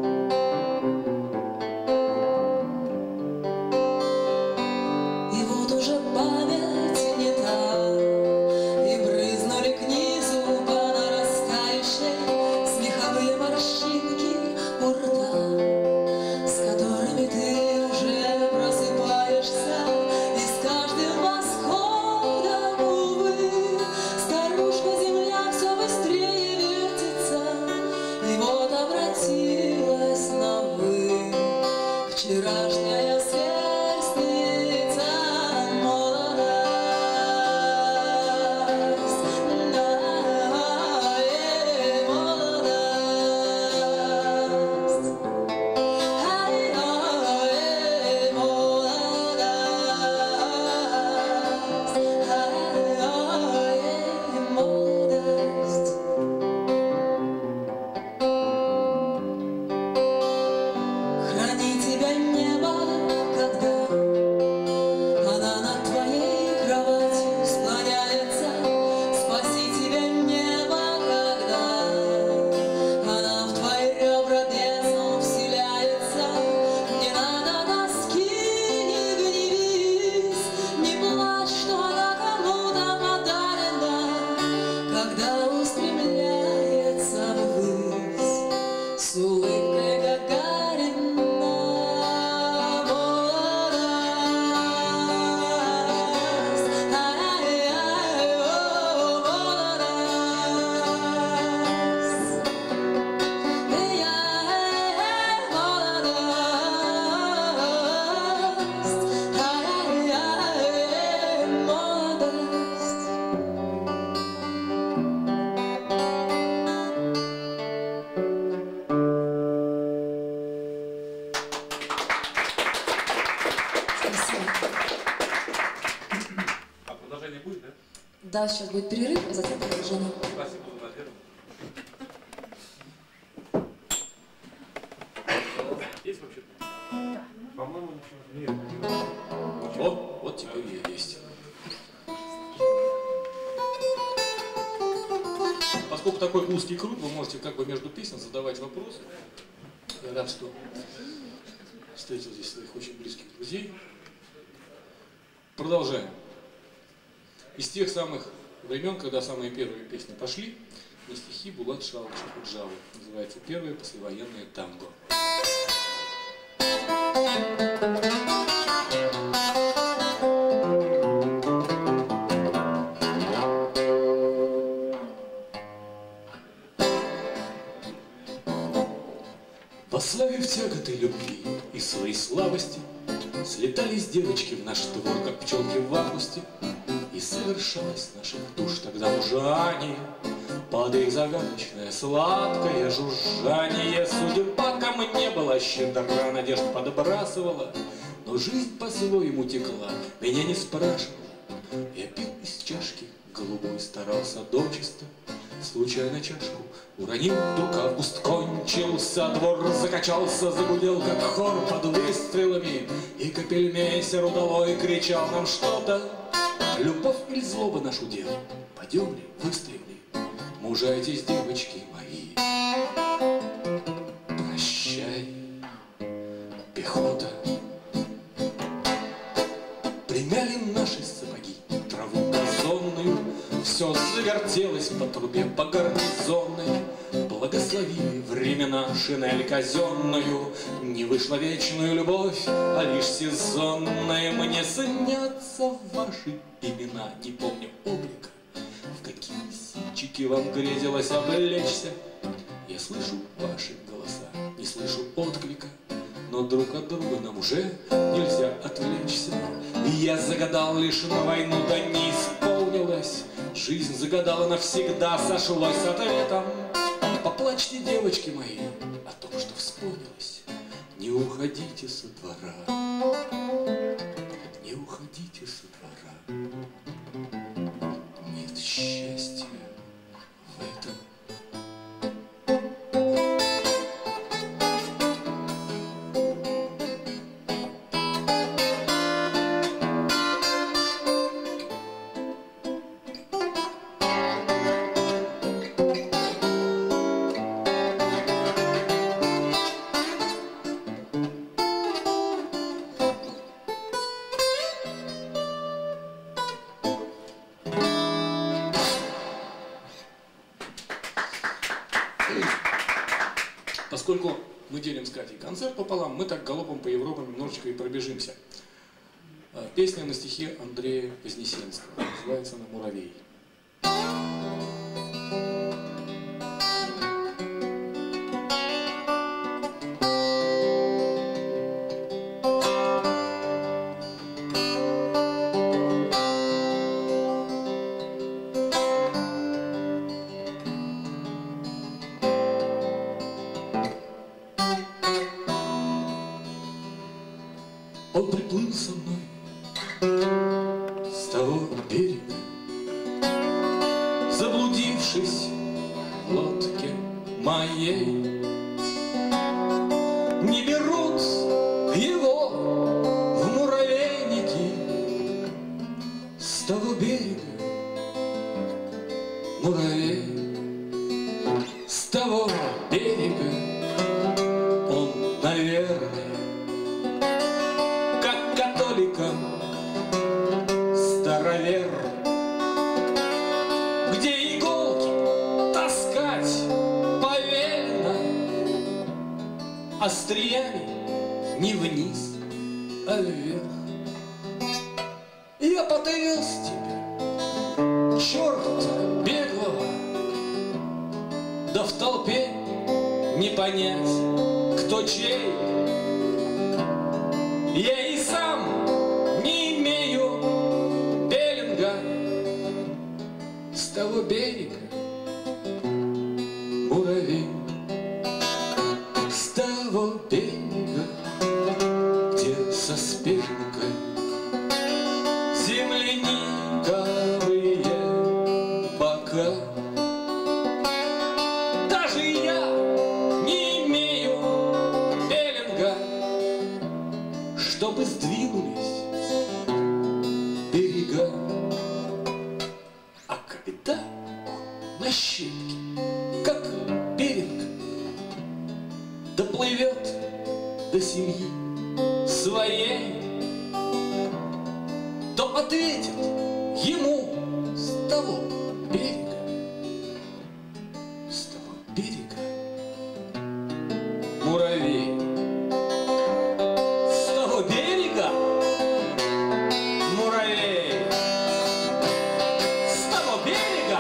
[SPEAKER 3] И вот уже память не та, и брызнули к низу по нарастающей смеховые морщинки у рта, с которыми ты уже просыпаешься, и с каждым восходом, увы, старушка-земля все быстрее вертится, и вот обратилась на «вы» вчерашняя сверстница. Молодость, ай, молодость, ай, ай, молодость, ай, ай, молодость. Храни тебя небо, когда она над твоей кроватью склоняется. Спаси тебя небо, когда она в твои ребра бездну вселяется. Не надо тоски, не гневись, не плачь, что она кому-то подарена, когда устремляется ввысь с улыбкой Гагарина. Молодость, ай, ай, о, молодость, эй, ай, молодость, ай, ай, молодость. Да, сейчас будет перерыв, а затем продолжение.
[SPEAKER 2] Спасибо за надежду. Есть вообще? По-моему, ничего. Нет.
[SPEAKER 1] О, вот теперь и есть. Поскольку такой узкий круг, вы можете как бы между песен задавать вопросы. Я рад, что встретил здесь своих очень близких друзей. Продолжаем. Из тех самых времен, когда самые первые песни пошли, на стихи Булат Шалыча Худжавы. Называется «Первое послевоенное танго». Пославив тяготы любви и своей слабости, слетались девочки в наш двор, как пчелки в августе, и совершалось наших душ тогда мужание, под их загадочное сладкое жужжание. Судьба ко мне была щедра, надежд подбрасывала, но жизнь по-своему текла, меня не спрашивала. Я пил из чашки голубой, старался дочисто, случайно чашку уронил, вдруг август кончился, двор закачался, загудел, как хор под выстрелами, и капельмейстер удалой кричал нам что-то. Любовь или злоба наш удел? Пойдем ли, выстоим ли, мужайтесь, девочки мои. Прощай, пехота. Примяли наши сапоги траву газонную, все завертелось по трубе, по гарнизонной. Благослови времена шинель казенную, не вышла вечную любовь, а лишь сезонная. Мне снятся ваши имена, не помню облика, в какие ситчики вам грезилось облечься. Я слышу ваши голоса, не слышу отклика, но друг от друга нам уже нельзя отвлечься. И я загадал лишь на войну, да не исполнилось. Жизнь загадала навсегда, сошлось с ответом. Поплачьте, девочки мои, о том, что вспомнилось. Не уходите со двора, не уходите со двора. Нет счастья в этом. Поскольку мы делим с Катей концерт пополам, мы так галопом по Европам немножечко и пробежимся. Песня на стихи Андрея Вознесенского. Называется она «Муравей». Он приплыл со мной с того берега, заблудившись в лодке моей. Не берут его в муравейники с того берега, муравей с того берега. Он, наверное, старовер, где иголки таскать повелено, остриями не вниз, а вверх. Я подвез тебя, черта беглого, да в толпе не понять, кто чей. Я и сам не имею пеленга с того берега, муравей, с того берега, где со спельникой земляниковые на щепки, как берег, доплывет до семьи своей, то ответит ему с того берега, с того берега муравей. С того берега муравей. С того берега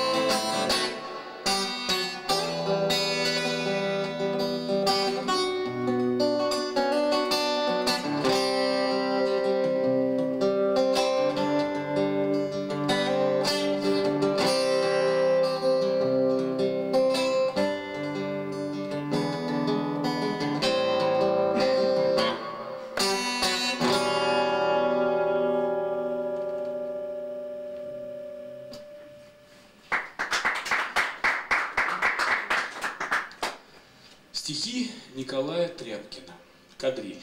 [SPEAKER 1] стихи Николая Тряпкина. Кадриль.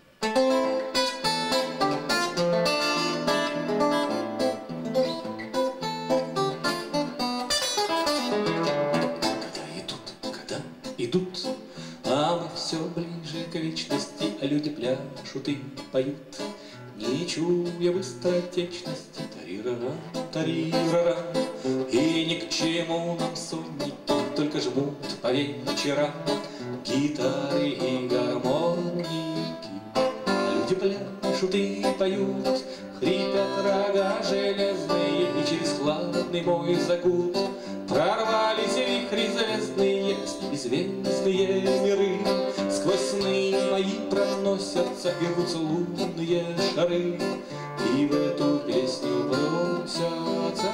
[SPEAKER 1] Когда идут, когда идут, а мы все ближе к вечности, а люди пляшут и поют, не чуя быстротечности. Тарирара, тарирара, и ни к чему нам сонники, только жмут по вечерам гитары и гармоники. Люди пляшут и поют, хрипят рога железные, и через хладный мой закут прорвались вихри звездные, звездные миры. Сквозь сны мои проносятся и рвутся лунные шары, и в эту песню бросятся.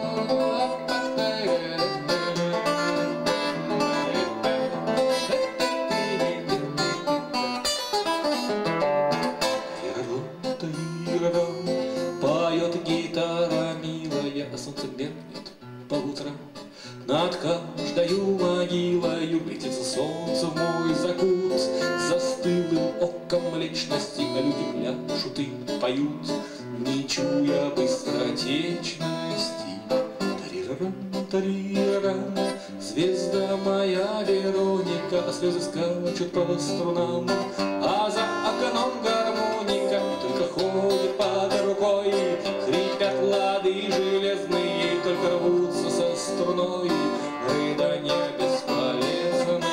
[SPEAKER 1] Поет гитара милая, а солнце меркнет по утрам. Над каждою могилою глядится солнце в мой закут. Застылым оком млечности, а люди пляшут и поют, не чуя быстротечности. Тарирара, тарирара, звезда моя Вероника, а слезы скачут по струнам, а за окном гармоника только ходит под рукой. Хрипят лады железные, только рвутся со струной рыдания бесполезные.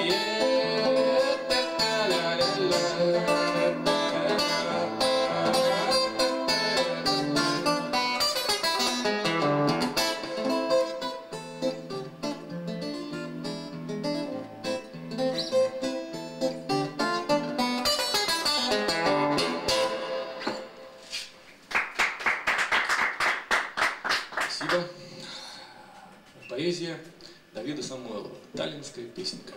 [SPEAKER 1] Спасибо. Поэзия Давида Самойлова. Таллинская песенка.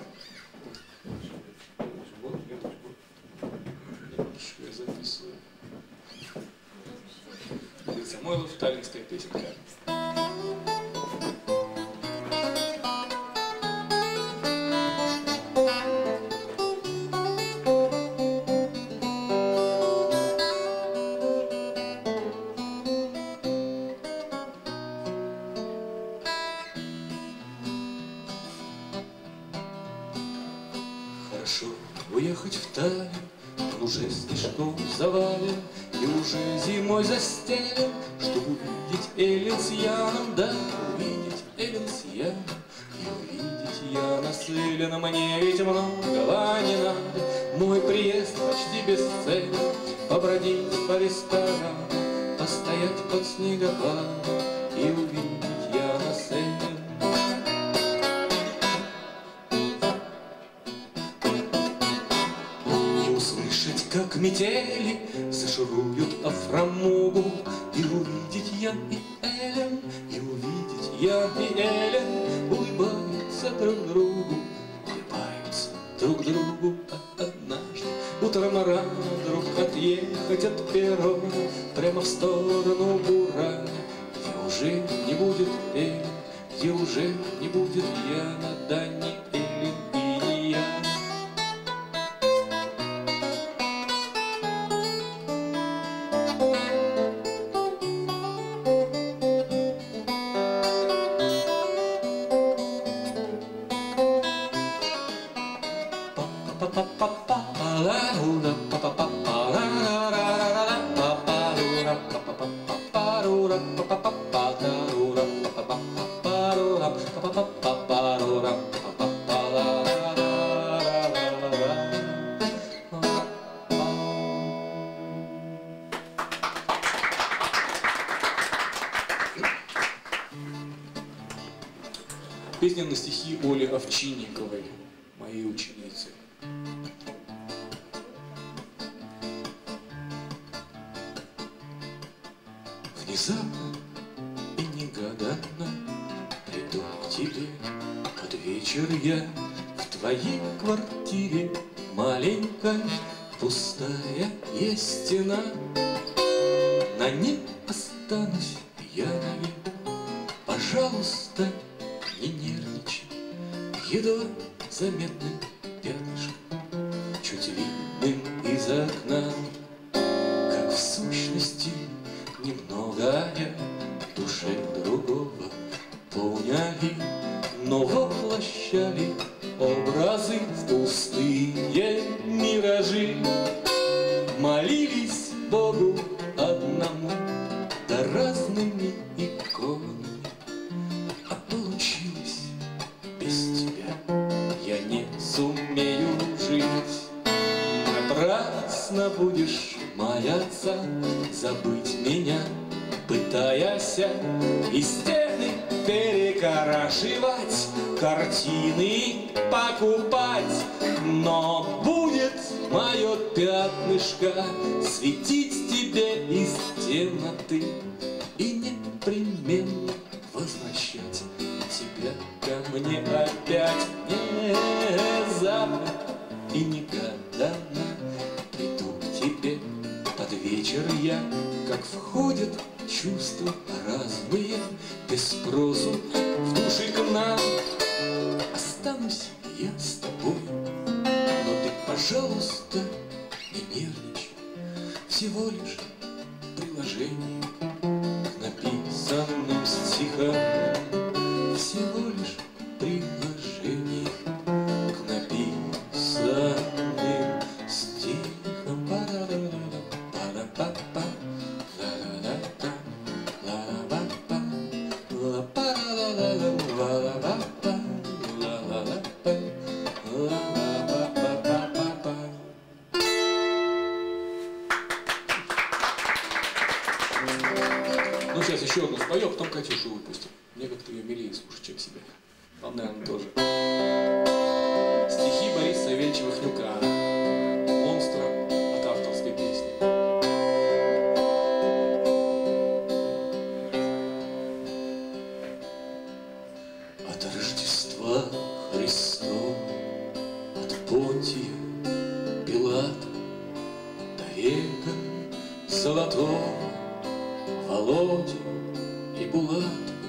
[SPEAKER 1] Я записываю. Давид Самойлов. Таллинская песенка. Хорошо уехать в Таллин, он уже слишком завален и уже зимой застелен, чтобы увидеть Эллен с Яном, да, увидеть Эллен с Яном, и увидеть Яна с Элленом. Мне ведь многого не надо, мой приезд почти бесцелен, побродить по ресторанам, постоять под снегопадом и увидеть Яна с Элленом. Как метели зашуруют по фрамугу, и увидеть Ян и Эллен, и увидеть Ян и Эллен улыбаются друг другу, улыбаются друг другу. А однажды утром рано вдруг отъехать от перрона прямо в сторону Бурана, где уже не будет Эллен, где уже не будет Яна, да не Эллен и не Ян. Песня на стихи Оли Овчинниковой, моей ученицы. Внезапно и негаданно приду к тебе под вечер я в твоей квартире маленькой, пустая есть стена. На ней останусь я навек, пожалуйста, не нервничай, едва заметным пятнышком, чуть видным из окна, как в сущности немного я душе другого поняли, но воплощали образы в пустые миражи. Молились Богу одному, да разными иконами, а получилось без тебя я не сумею жить. Напрасно будешь маяться, забыть меня пытаясь, и стены перекрашивать, картины покупать. Но будет мое пятнышко светить тебе из темноты и непременно возвращать тебя ко мне опять. Не завтра и негаданно приду к тебе под вечер я, как входят чувства разные без спросу в души к нам. Останусь я с тобой, но ты, пожалуйста, не нервничай, всего лишь приложение к написанным стихам, всего лишь приложение к написанным стихам. Па-да-да-да-да, па-да-па-па, ла-да-да-да, ла-па-да-да-да-да, ла-ла-да-да, ла-ла-па-па-па-па-па. Ну, сейчас еще одну спою, а потом Катюшу выпустим. Мне как-то ее милее слушать, чем себя. Вам, наверное, тоже. Стихи Бориса Савельича Вахнюка. «Монстра» от авторской песни. От Рождества Христова, от Понтия Пилата до века золотого Володи и Булата,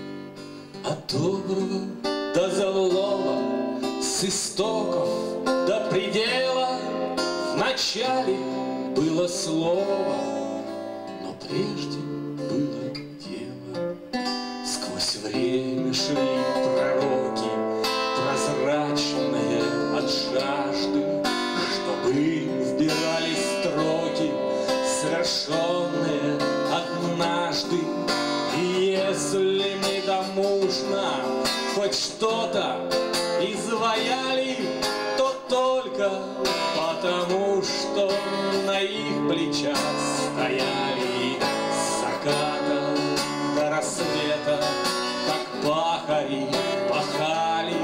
[SPEAKER 1] от доброго до злого, с истоков до предела в начале было слово, но прежде было дело. Сквозь время шли пророки, прозрачные от жажды, чтобы вбирали строки, совершенные однажды. И если недомужно хоть что-то изваяли, то только потому, что на их плечах стояли с заката до рассвета, как пахари пахали,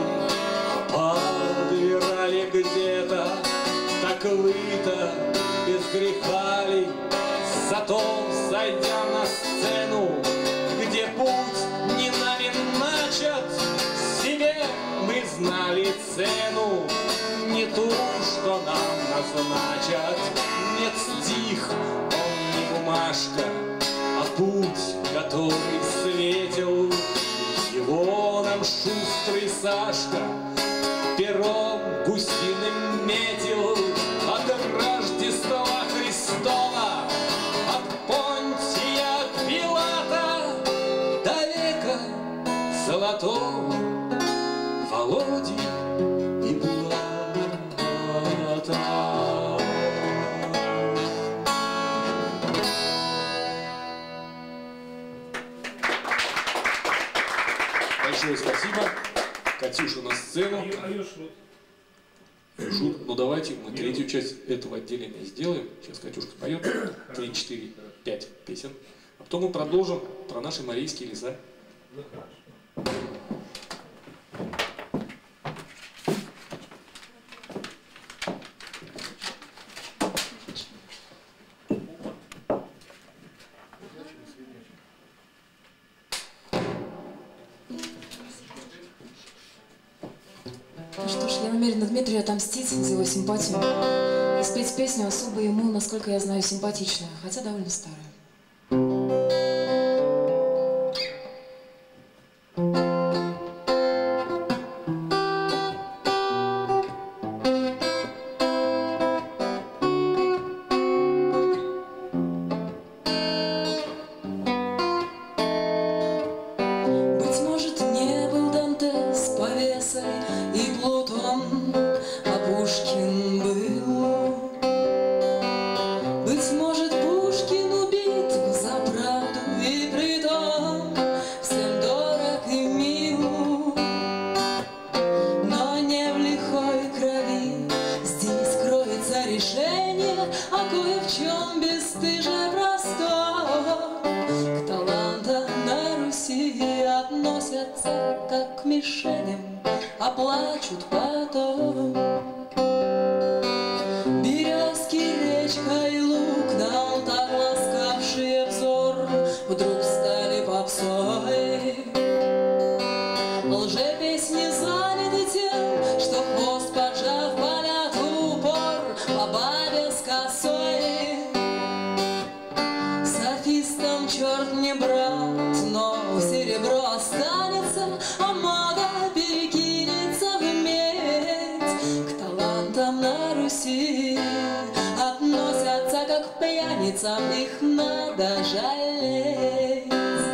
[SPEAKER 1] подбирали где-то, так вы-то без греха ли. Зато, зайдя на сцену, где путь не нами начат, себе мы знали цену, не ту, что нам назначат. Нет, стих, он не бумажка, а путь, который светил. Его нам шустрый Сашка пером гусиным метил. От Рождества Христова, от Понтия Пилата до века золотого Володи и Булата. Большое спасибо. Катюшу на сцену.
[SPEAKER 2] А ее шут?
[SPEAKER 1] Шут. Ну давайте мы третью часть этого отделения сделаем. Сейчас Катюшка поет три, четыре, пять песен. А потом мы продолжим про наши марийские леса.
[SPEAKER 2] Ну хорошо.
[SPEAKER 3] Ну что ж, я намерена Дмитрию отомстить за его симпатию и спеть песню особо ему, насколько я знаю, симпатичную, хотя довольно старую. И Плутон, а Пушкин был. Быть может, Пушкин убит за правду, и притом всем дорог и мил. Но не в лихой крови здесь кроется решение, а кое в чем бесстыже простор. К талантам на Руси относятся как к мишеням, а плачут потом. Березки, речка и луг, нам так ласкавшие взор, вдруг стали попсой. Лжепесни заняты тем, что хвост поджав полят в упор по бабе с косой. Софистам черт не брат, но серебро останется, а мода перекинется в медь. К талантам на Руси относятся как к пьяницам, их надо жалеть.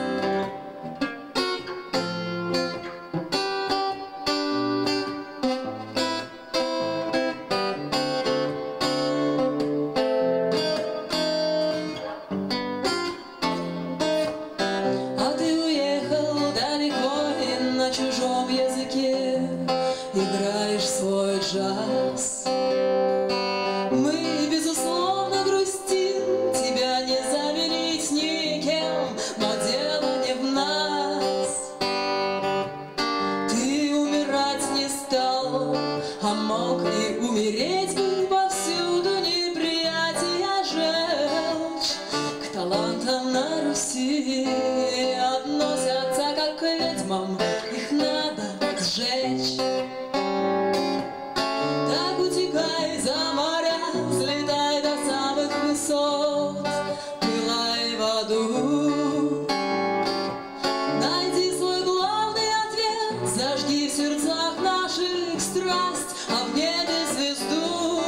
[SPEAKER 3] На чужом языке играешь свой джаз. Мы, безусловно, грустим, тебя не заменить никем, но дело не в нас. Ты умирать не стал, а мог и умереть бы. Повсюду неприятия желчь. К талантам на Руси относятся как к ведьмам, их надо сжечь. Так утекай за моря, взлетай до самых высот, пылай в аду. Найди свой главный ответ, зажги в сердцах наших страсть, а в небе звезду.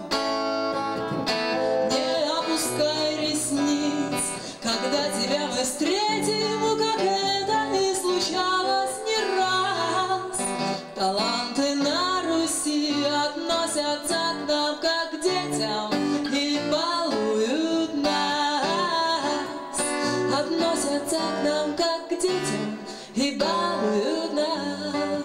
[SPEAKER 3] Не опускай ресниц, когда тебя мы встретим, как это и случалось не раз. Таланты на Руси относятся к нам как к детям и балуют нас. Относятся к нам как к детям и балуют нас.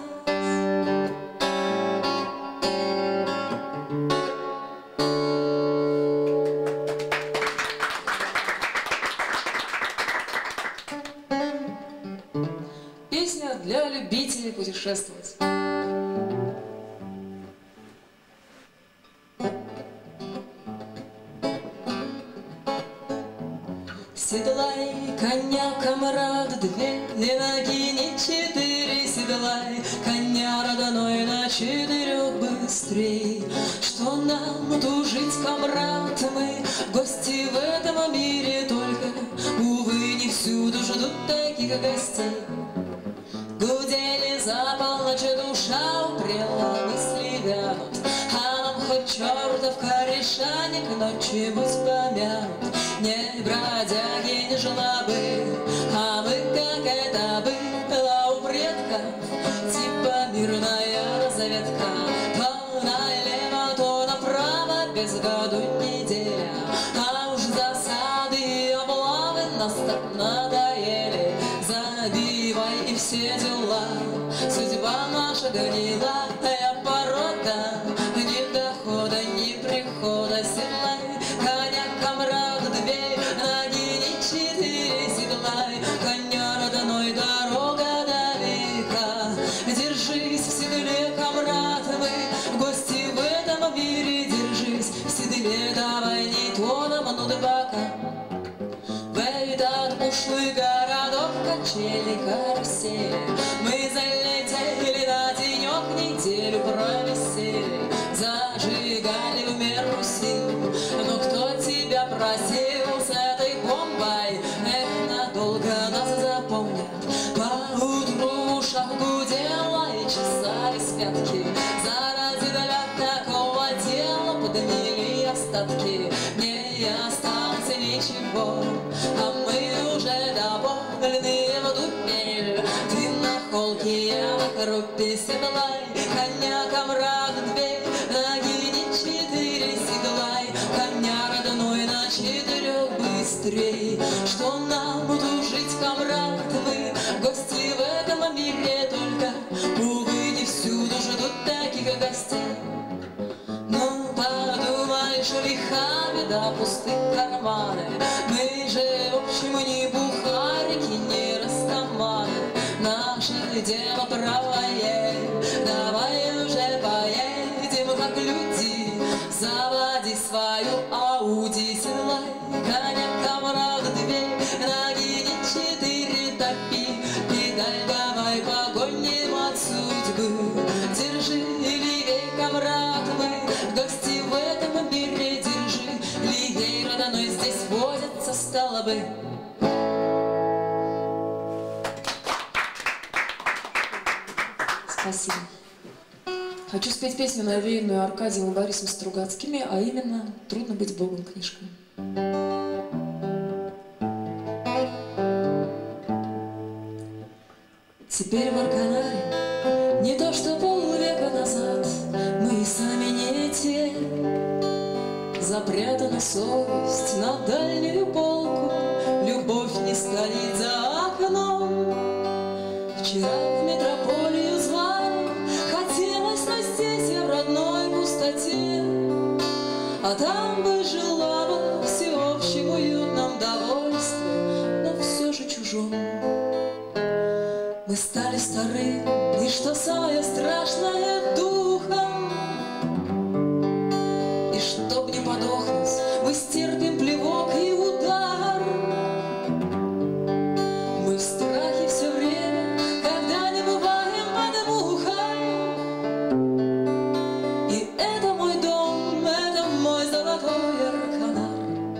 [SPEAKER 3] Песня для любителей путешествовать. Седлай коня, камрад, две ноги, не четыре. Седлай коня, родной, на четырех быстрей. Что нам тужить, камрад, мы гости в этом мире, только, увы, не всюду ждут таких гостей. Гудели за полночь, душа упрела, мысли вянут, а нам хоть чертов корешаник ночи будь помянут. Не бродяги, не жлобы, а мы, как это было у предков, типа мирная разведка. То налево, то направо, без году неделя, а уж засады и облавы нас так надоели. Забивай и все дела, судьба моя. наша гнилая порода, ни дохода, ни прихода, седлай коня, комрад, две ноги, не четыре, седлай коня, родной, дорога далека. Держись в седле, комрад, мы гости в этом мире, держись в седле, давай не то нам, ну да пока. В этот ушлый городок качели карусель, мы залетели на денек, неделю провисели, зажигали в меру сил. Но кто тебя просил с этой бомбой? Эх, надолго нас запомнят. Поутру в ушах гудела и чесали с пятки. Заради для такого дела подмели остатки. Не осталось ничего, а мы уже довольны в дупель. Ты на холке, я на крупе, седлай коня, комрад, две ноги, не четыре, седлай коня, родной, на четырех быстрей. Что нам буду жить, комрад, мы гости в этом мире, только, увы, не всюду ждут таких гостей. Ну, подумаешь, лиха беда, пустые карманы, мы же, в общем, не бухарики, не растаманы. Наше дело правое, давай уже поедем, как люди. Заводи свою Ауди, седлай коня, комрад, две ноги, не четыре, топи педаль, давай погоним от судьбы. Держи левей, комрад, мы гости в этом мире, держи левей, родной, здесь водятся столбы. Спасибо. Хочу спеть песню, навеянную Аркадием и Борисом Стругацкими, а именно «Трудно быть Богом» книжка. Теперь в Арканаре не то что полвека назад, мы и сами не те. Запрятана совесть на дальнюю полку, любовь не стоит за окном. Вчера в метрополию звали, хотелось, но здесь я в родной пустоте. А там бы жила бы всеобщем уютном довольстве, но все же чужом. Мы стали стары, и что самое страшное, духом. И чтоб не подохнуть, мы стерпим плевок и удар. Мы в страхе все время, когда не бываем под мухой. И это мой дом, это мой золотой Арканар.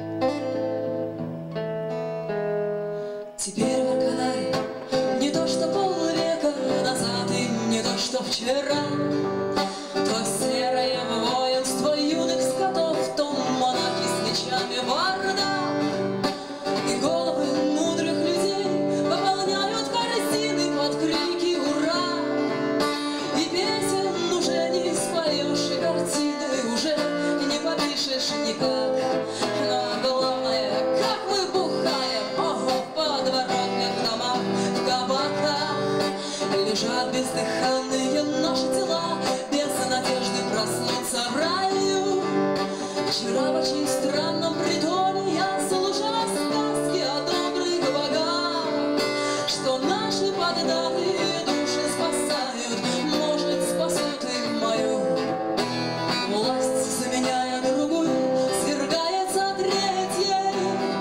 [SPEAKER 3] Теперь в Арканаре не то что полвека назад и не то что вчера. То серое воинство юных скотов, то монахи с мечами в ордах. И головы мудрых людей пополняют корзины под крики «Ура!». И песен уже не споешь, и картины уже не попишешь никак. Но главное, как мы бухаем, ого, в подворотных домах, в кабаках. Лежат бездыханные наши тела, без надежды проснуться в раю. Вчера в очень странном притоне я слушала сказки о добрых богах, что наши поддатые души спасают, может, спасут и мою. Власть, заменяя другую, свергается третьей.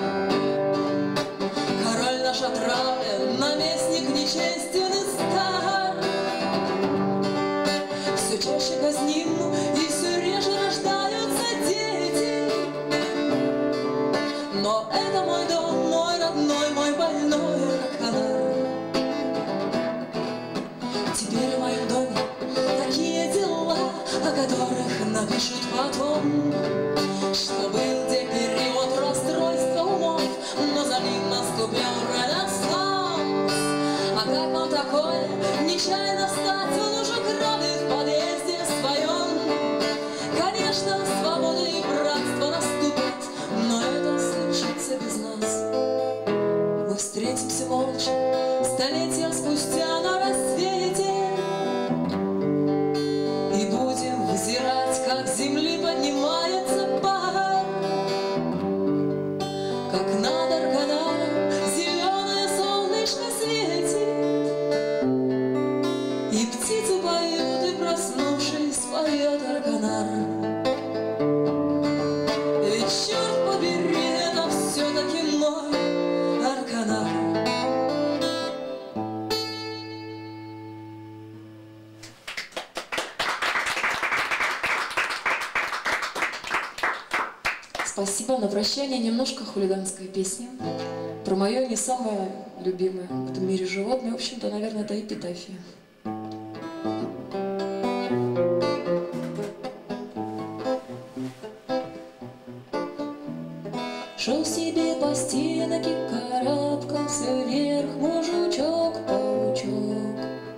[SPEAKER 3] Король наш отравлен, наместник нечестен и стар. Все чаще казним, и все реже рождаются дети. Но это мой дом, мой родной, мой больной Арканар. Теперь в моем доме такие дела, о которых напишут потом. Что был где период расстройства умов, но за ним наступил ренессанс. А как вам такое, нечаянно стать в луже крови в подъезде своем? Конечно, свобода и братство наступят, но это случится без нас. Мы встретимся молча столетия спустя на рассвете. поет Арканар. Ведь черт побери, это все-таки мой Арканар. Спасибо. На прощание немножко хулиганская песня про мое не самое любимое в этом мире животное. В общем-то, наверное, это эпитафия. Шел себе по стенке, карабкался вверх мужичок-паучок.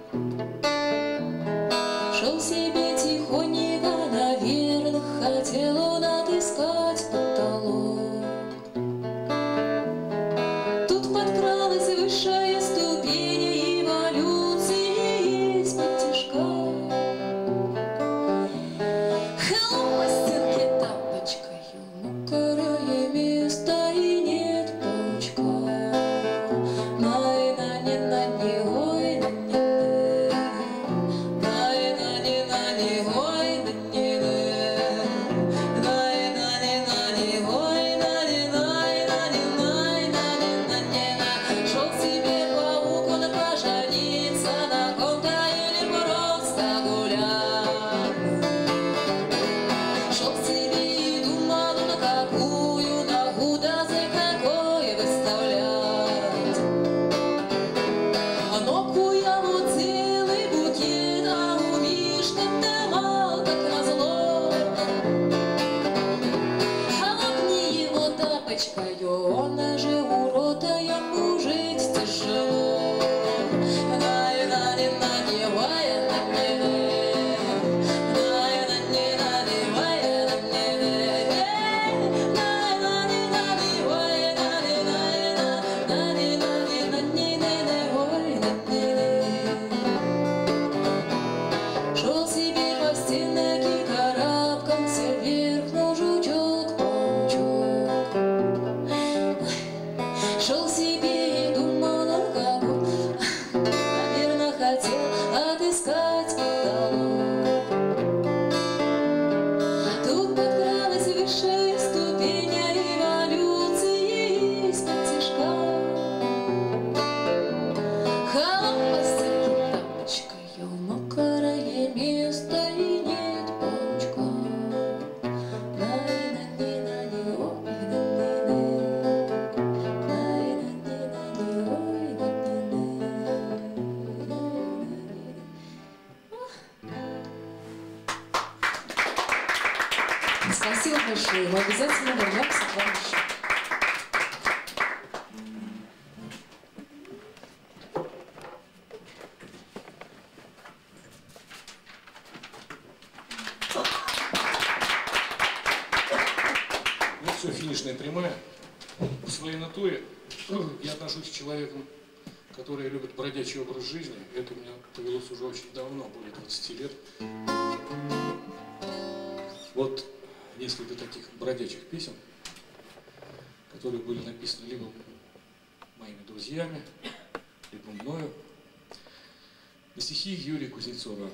[SPEAKER 3] Шел себе тихонько наверх, хотел он отыскать потолок. Тут подкралась высшая ступень эволюции из-под тишка. Hello, по стенке тапочкой, мокрое место и нет паучка. На-на-не-на-не, ой, на-не-не. На-на-не-на-не, ой, на-не-не. На-на-не-на-не, ой, на-не-на-не-на-не-на-не-на-не. Шел себе паук, он пожениться на ком-то или просто гулять. Шел себе и думал, на какую ногу да за какое выставлять. А ногу ему целый букет, а у Мишки-то мал, как назло. Холопни его тапочкою, он же урод, а ему жить тяжело. На-на-не-на-не, ой, на-не-не. На-на-не-на-не, ой, на-не-не. На-на-не-на-не, ой, на-не-не. На-не-не-на-не-не, ой, на-не-не. Шел себе по стенке, карабкался вверх мужичок-паучок. Шел себе и думал, он как он, наверное, хотел отыскать потолок. Тут подкралась высшая ступень эволюции из-под тишка. Холоп по стенке тапочкою, мокрое место и нет паучка. На-на-не-на-не, ой, на-не-не. На-на-не-на-не, ой, на-не-не. Спасибо большое. Мы обязательно вернемся к вам еще.
[SPEAKER 1] Вот все, финишная прямая. В своей натуре я отношусь к человекам, которые любят бродячий образ жизни. Это у меня повелось уже очень давно, более двадцати лет. Вот несколько таких бродячих песен, которые были написаны либо моими друзьями, либо мною, на стихи Юрия Кузнецова.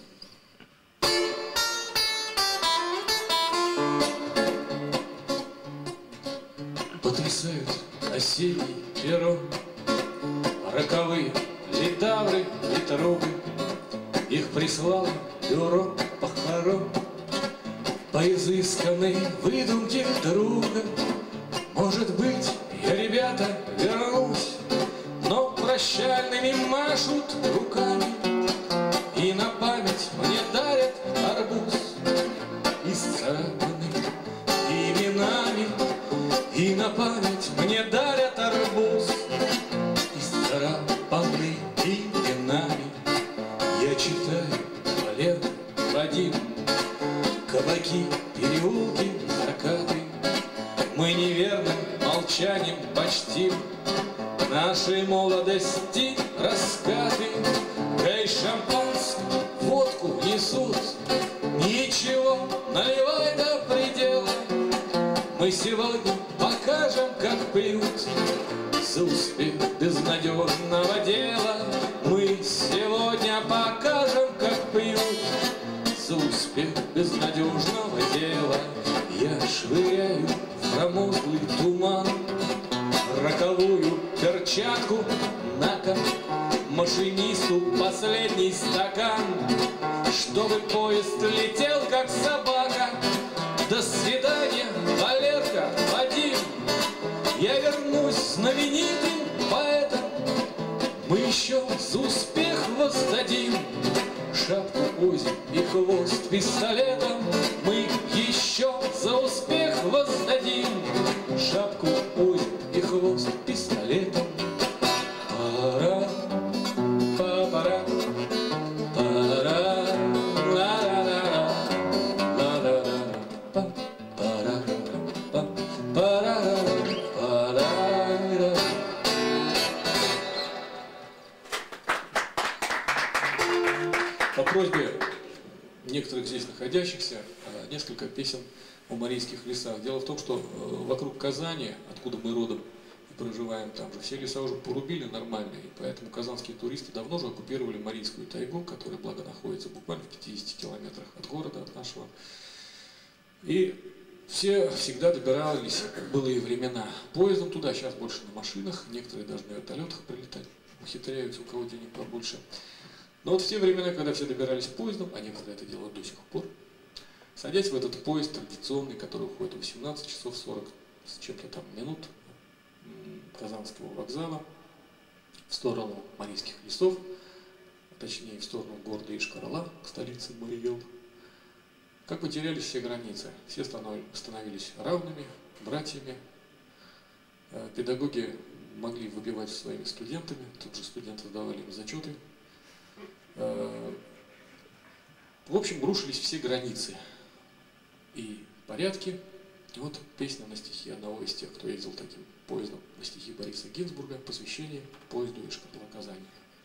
[SPEAKER 1] Потрясают осенний перрон, роковые литавры и трубы. Их прислало бюро похорон по изысканной выдумке друга. Может быть, я, ребята, вернусь, но прощальными машут руками и на память мне дарят арбуз, исцарапанный именами. И на память мне дарят арбуз, исцарапанный именами. Я читаю Валеру, Вадим, кабаки, переулки, закаты. Мы неверным молчанием почтим нашей молодости раскаты. Эй, шампанское, водку несут, ничего, наливай до предела. Мы сегодня покажем, как пьют за успех безнадежного дела. Мы сегодня покажем, как пьют за успех чашку на кон, машинисту последний стакан, чтобы поезд летел, как собака. До свидания, Валерка, Вадим, я вернусь знаменитым поэтом. Мы еще за успех воздадим шапку озим и хвост пистолетом. Мы еще за успех воздадим шапку озим и хвост пистолетом. Пара, па-пара, пара, ла-ла-ла-ла, ла-ла-ла-ла, па-пара, па-пара, пара-ра. По просьбе некоторых здесь находящихся несколько песен о марийских лесах. Дело в том, что вокруг Казани, откуда мы родом и проживаем там же, все леса уже порубили нормально, и поэтому казанские туристы давно же оккупировали Марийскую тайгу, которая, благо, находится буквально в пятидесяти километрах от города, от нашего. И все всегда добирались, былые времена, поездом туда, сейчас больше на машинах, некоторые даже на вертолетах прилетать ухитряются, у кого денег побольше. Но вот в те времена, когда все добирались поездом, а некоторые это делают до сих пор, садясь в этот поезд традиционный, который уходит в восемнадцать часов сорок с чем-то там минут Казанского вокзала в сторону Марийских лесов, точнее в сторону города Йошкар-Ола, к столице Марий Эл, как бы терялись все границы. Все становились равными, братьями. Педагоги могли выбивать своими студентами, тут же студенты сдавали им зачеты. В общем, рушились все границы и порядки. И вот песня на стихи одного из тех, кто ездил таким поездом, на стихи Бориса Гинзбурга, посвящение поезду Йошкар-Ола-Казань.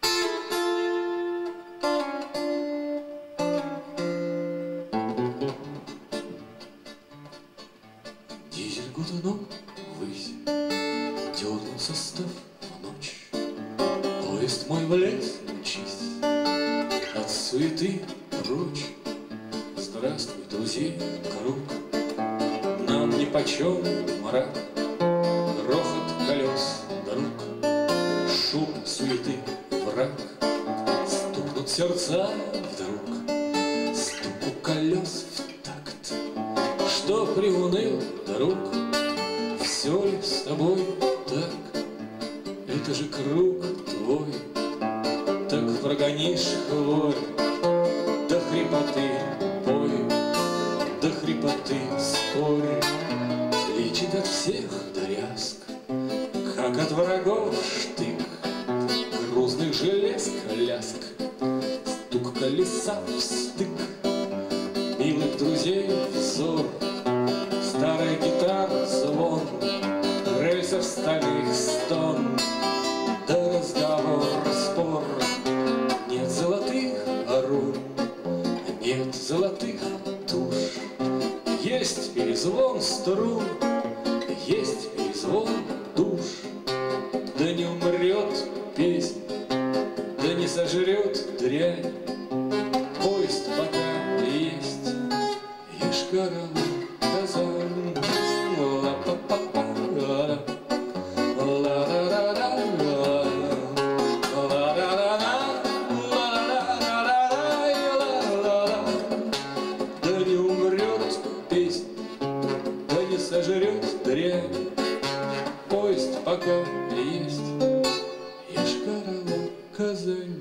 [SPEAKER 1] Дизель гудунул ввысь, дернул состав в ночь. Поезд мой в лес мчись, от суеты прочь. Здравствуй, друзей, круг, нам нипочем мрак, грохот колес дорог, шум суеты враг. Стукнут сердца вдруг, стуку колес в такт. Что приуныл, друг, все ли с тобой так? Это же круг твой, так прогонишь хворь. До хрипоты пой, до хрипоты спорь. Лечит от всех дрязг, как от врагов штык. Грузных желез ляск, стук колеса в стык. Милых друзей взор, старая гитара звон, рельсов стальных стон, да разговор спор. Нет золотых рун, нет золотых туш, есть перезвон струн, есть перезвон душ. Да не умрет песнь, да не сожрет дрянь, поезд пока есть Йошкар-Ола, Казань. Ла-па-па-па-ла, ла-ла-ла-ла-ла, ла-ла-ла-ла, ла-ла-ла-ла-ла. Да не умрет песнь, да не сожрет дрянь, поезд пока есть Йошкар-Ола, Казань.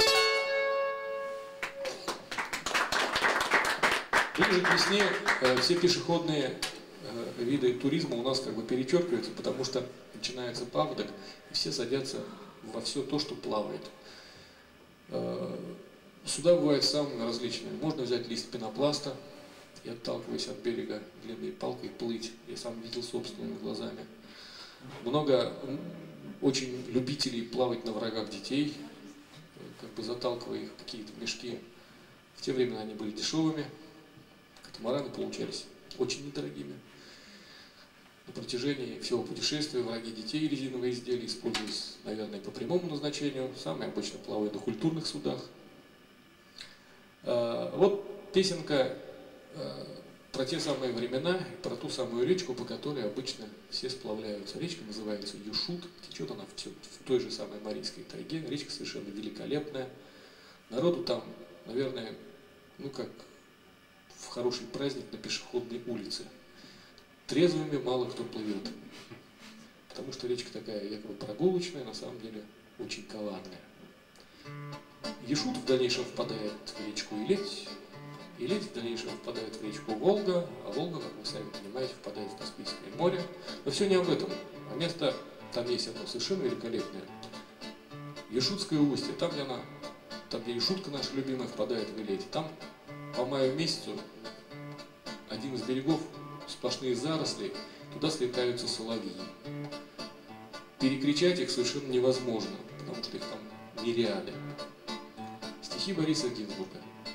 [SPEAKER 1] Ближе к весне э, все пешеходные э, виды туризма у нас как бы перечеркиваются, потому что начинается паводок, и все садятся во все то, что плавает. Э, суда бывают самые различные. Можно взять лист пенопласта и, отталкиваясь от берега длинной палкой, плыть. Я сам видел собственными глазами. Много очень любителей плавать на врагах детей, как бы заталкивая их в какие-то мешки. В те времена они были дешевыми. Катамараны получались очень недорогими. На протяжении всего путешествия враги детей резиновые изделия использовались, наверное, по прямому назначению. Самые обычно плавают на культурных судах. Вот песенка про про те самые времена, про ту самую речку, по которой обычно все сплавляются. Речка называется Юшут, течет она в, в той же самой Марийской тайге. Речка совершенно великолепная. Народу там, наверное, ну как в хороший праздник на пешеходной улице. Трезвыми мало кто плывет, потому что речка такая якобы прогулочная, на самом деле очень коварная. Юшут в дальнейшем впадает в речку Илеть. Илеть в дальнейшем впадает в речку Волга, а Волга, как вы сами понимаете, впадает в Каспийское море. Но все не об этом. А место, там есть одно совершенно великолепное. Юшутское устье, там, где она, там, где Юшутка наша любимая впадает в Илеть, там по маю месяцу один из берегов сплошные заросли, туда слетаются соловьи. Перекричать их совершенно невозможно, потому что их там мириады. Стихи Бориса Гинзбурга.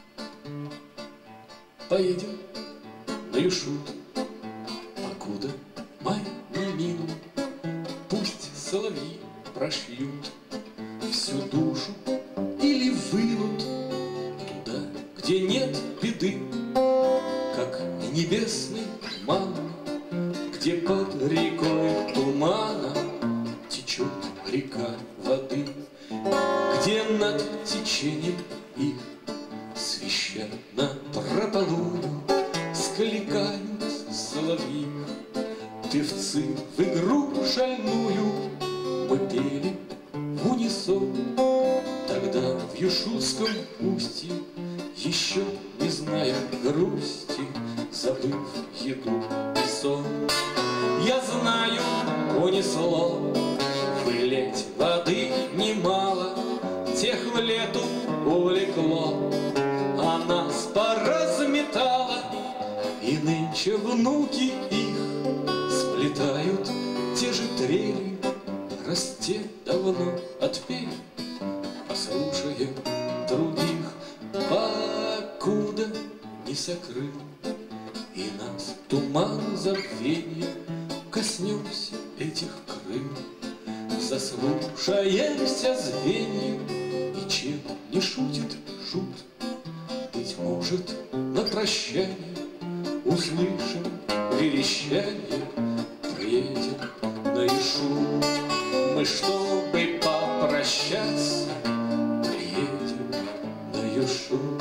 [SPEAKER 1] Поедем на Юшут, покуда май не минул, пусть соловьи прошьют всю душу или вынут туда, где нет беды, как и небесный манна, где под рекой тумана течет река воды, где над течением их священно прополую скликают соловьи. Певцы в игру шальную мы пели в унисон, тогда в Юшутском устье, еще не зная грусти, забыв еду и сон. Я знаю, унесло в Илеть воды немало, тех в лету увлекло, а нас поразметало, и нынче внуки их сплетают те же трели, раз те давно отпели, послушаем других, покуда не сокрыл и нас туман забвенья, коснемся этих крыл, заслушаемся звенья, и чем не шутит шут, быть может, на прощание услышим верещание. Приедем на Юшут мы, чтобы попрощаться, приедем на Юшут.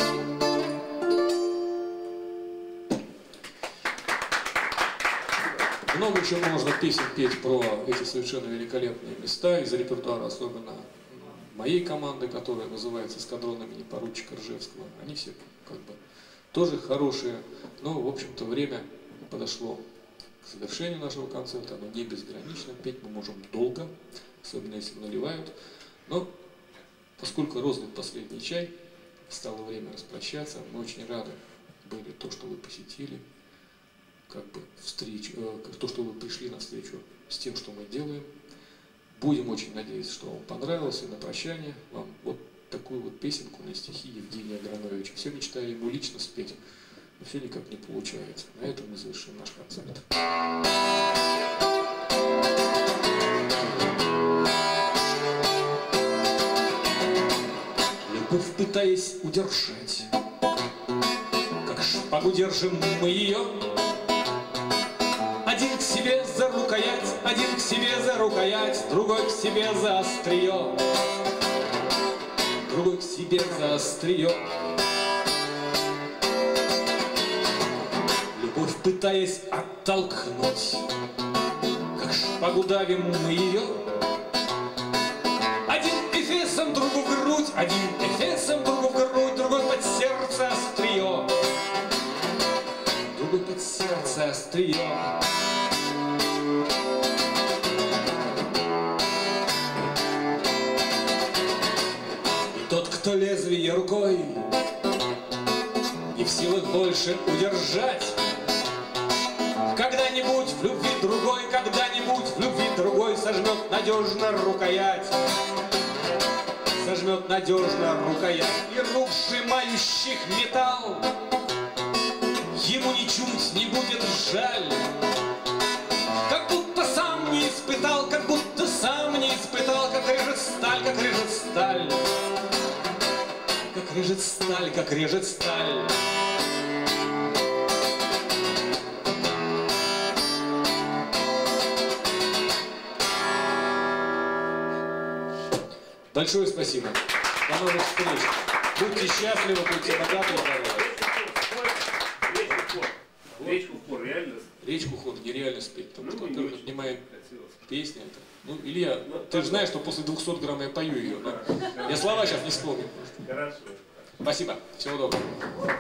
[SPEAKER 1] Много еще можно песен петь про эти совершенно великолепные места из репертуара, особенно моей команды, которая называется «Эскадрон имени поручика Ржевского». Они все как бы тоже хорошие, но, в общем-то, время подошло к завершению нашего концерта. Оно не безгранично, петь мы можем долго, особенно если наливают. Но поскольку розлит последний чай, стало время распрощаться. Мы очень рады были то, что вы посетили, как бы встречу, э, то, что вы пришли на встречу с тем, что мы делаем. Будем очень надеяться, что вам понравилось, и на прощание вам вот такую вот песенку на стихи Евгения Аграновича. Все мечтали ему лично спеть, но все никак не получается. На этом мы завершим наш концерт. Любовь, пытаясь удержать, как шпагу держим мы ее, один к себе за рукоять, один к себе за рукоять, другой к себе за острие, другой к себе за острие. Любовь, пытаясь оттолкнуть, как шпагу давим мы ее, один эфесом, другу в грудь, один эфесом, другу в грудь, другой под сердце острие, другой под сердце острие. Тот, кто лезвие рукой не в силах больше удержать, когда-нибудь в любви другой, когда-нибудь в любви другой сожмет надежно рукоять, сожмет надежно рукоять, и рук сжимающих металл ему ничуть не будет жаль, как будто сам не испытал, как будто сам не испытал, как режет сталь, как режет сталь. Как режет сталь, как режет сталь. Большое спасибо. До новых встреч. Будьте счастливы, будьте богаты и здоровы.
[SPEAKER 2] Речку хор, реально?
[SPEAKER 1] Речку хор нереально спеть, потому что,
[SPEAKER 2] Ну, не
[SPEAKER 1] во-первых,
[SPEAKER 2] очень
[SPEAKER 1] отнимает
[SPEAKER 2] красиво.
[SPEAKER 1] песня. Это. Ну, Илья,
[SPEAKER 2] Ну,
[SPEAKER 1] ты же знаешь, что после двухсот грамм я пою ее. Да? Я слова сейчас не вспомню.
[SPEAKER 2] Хорошо.
[SPEAKER 1] Спасибо. Всего доброго.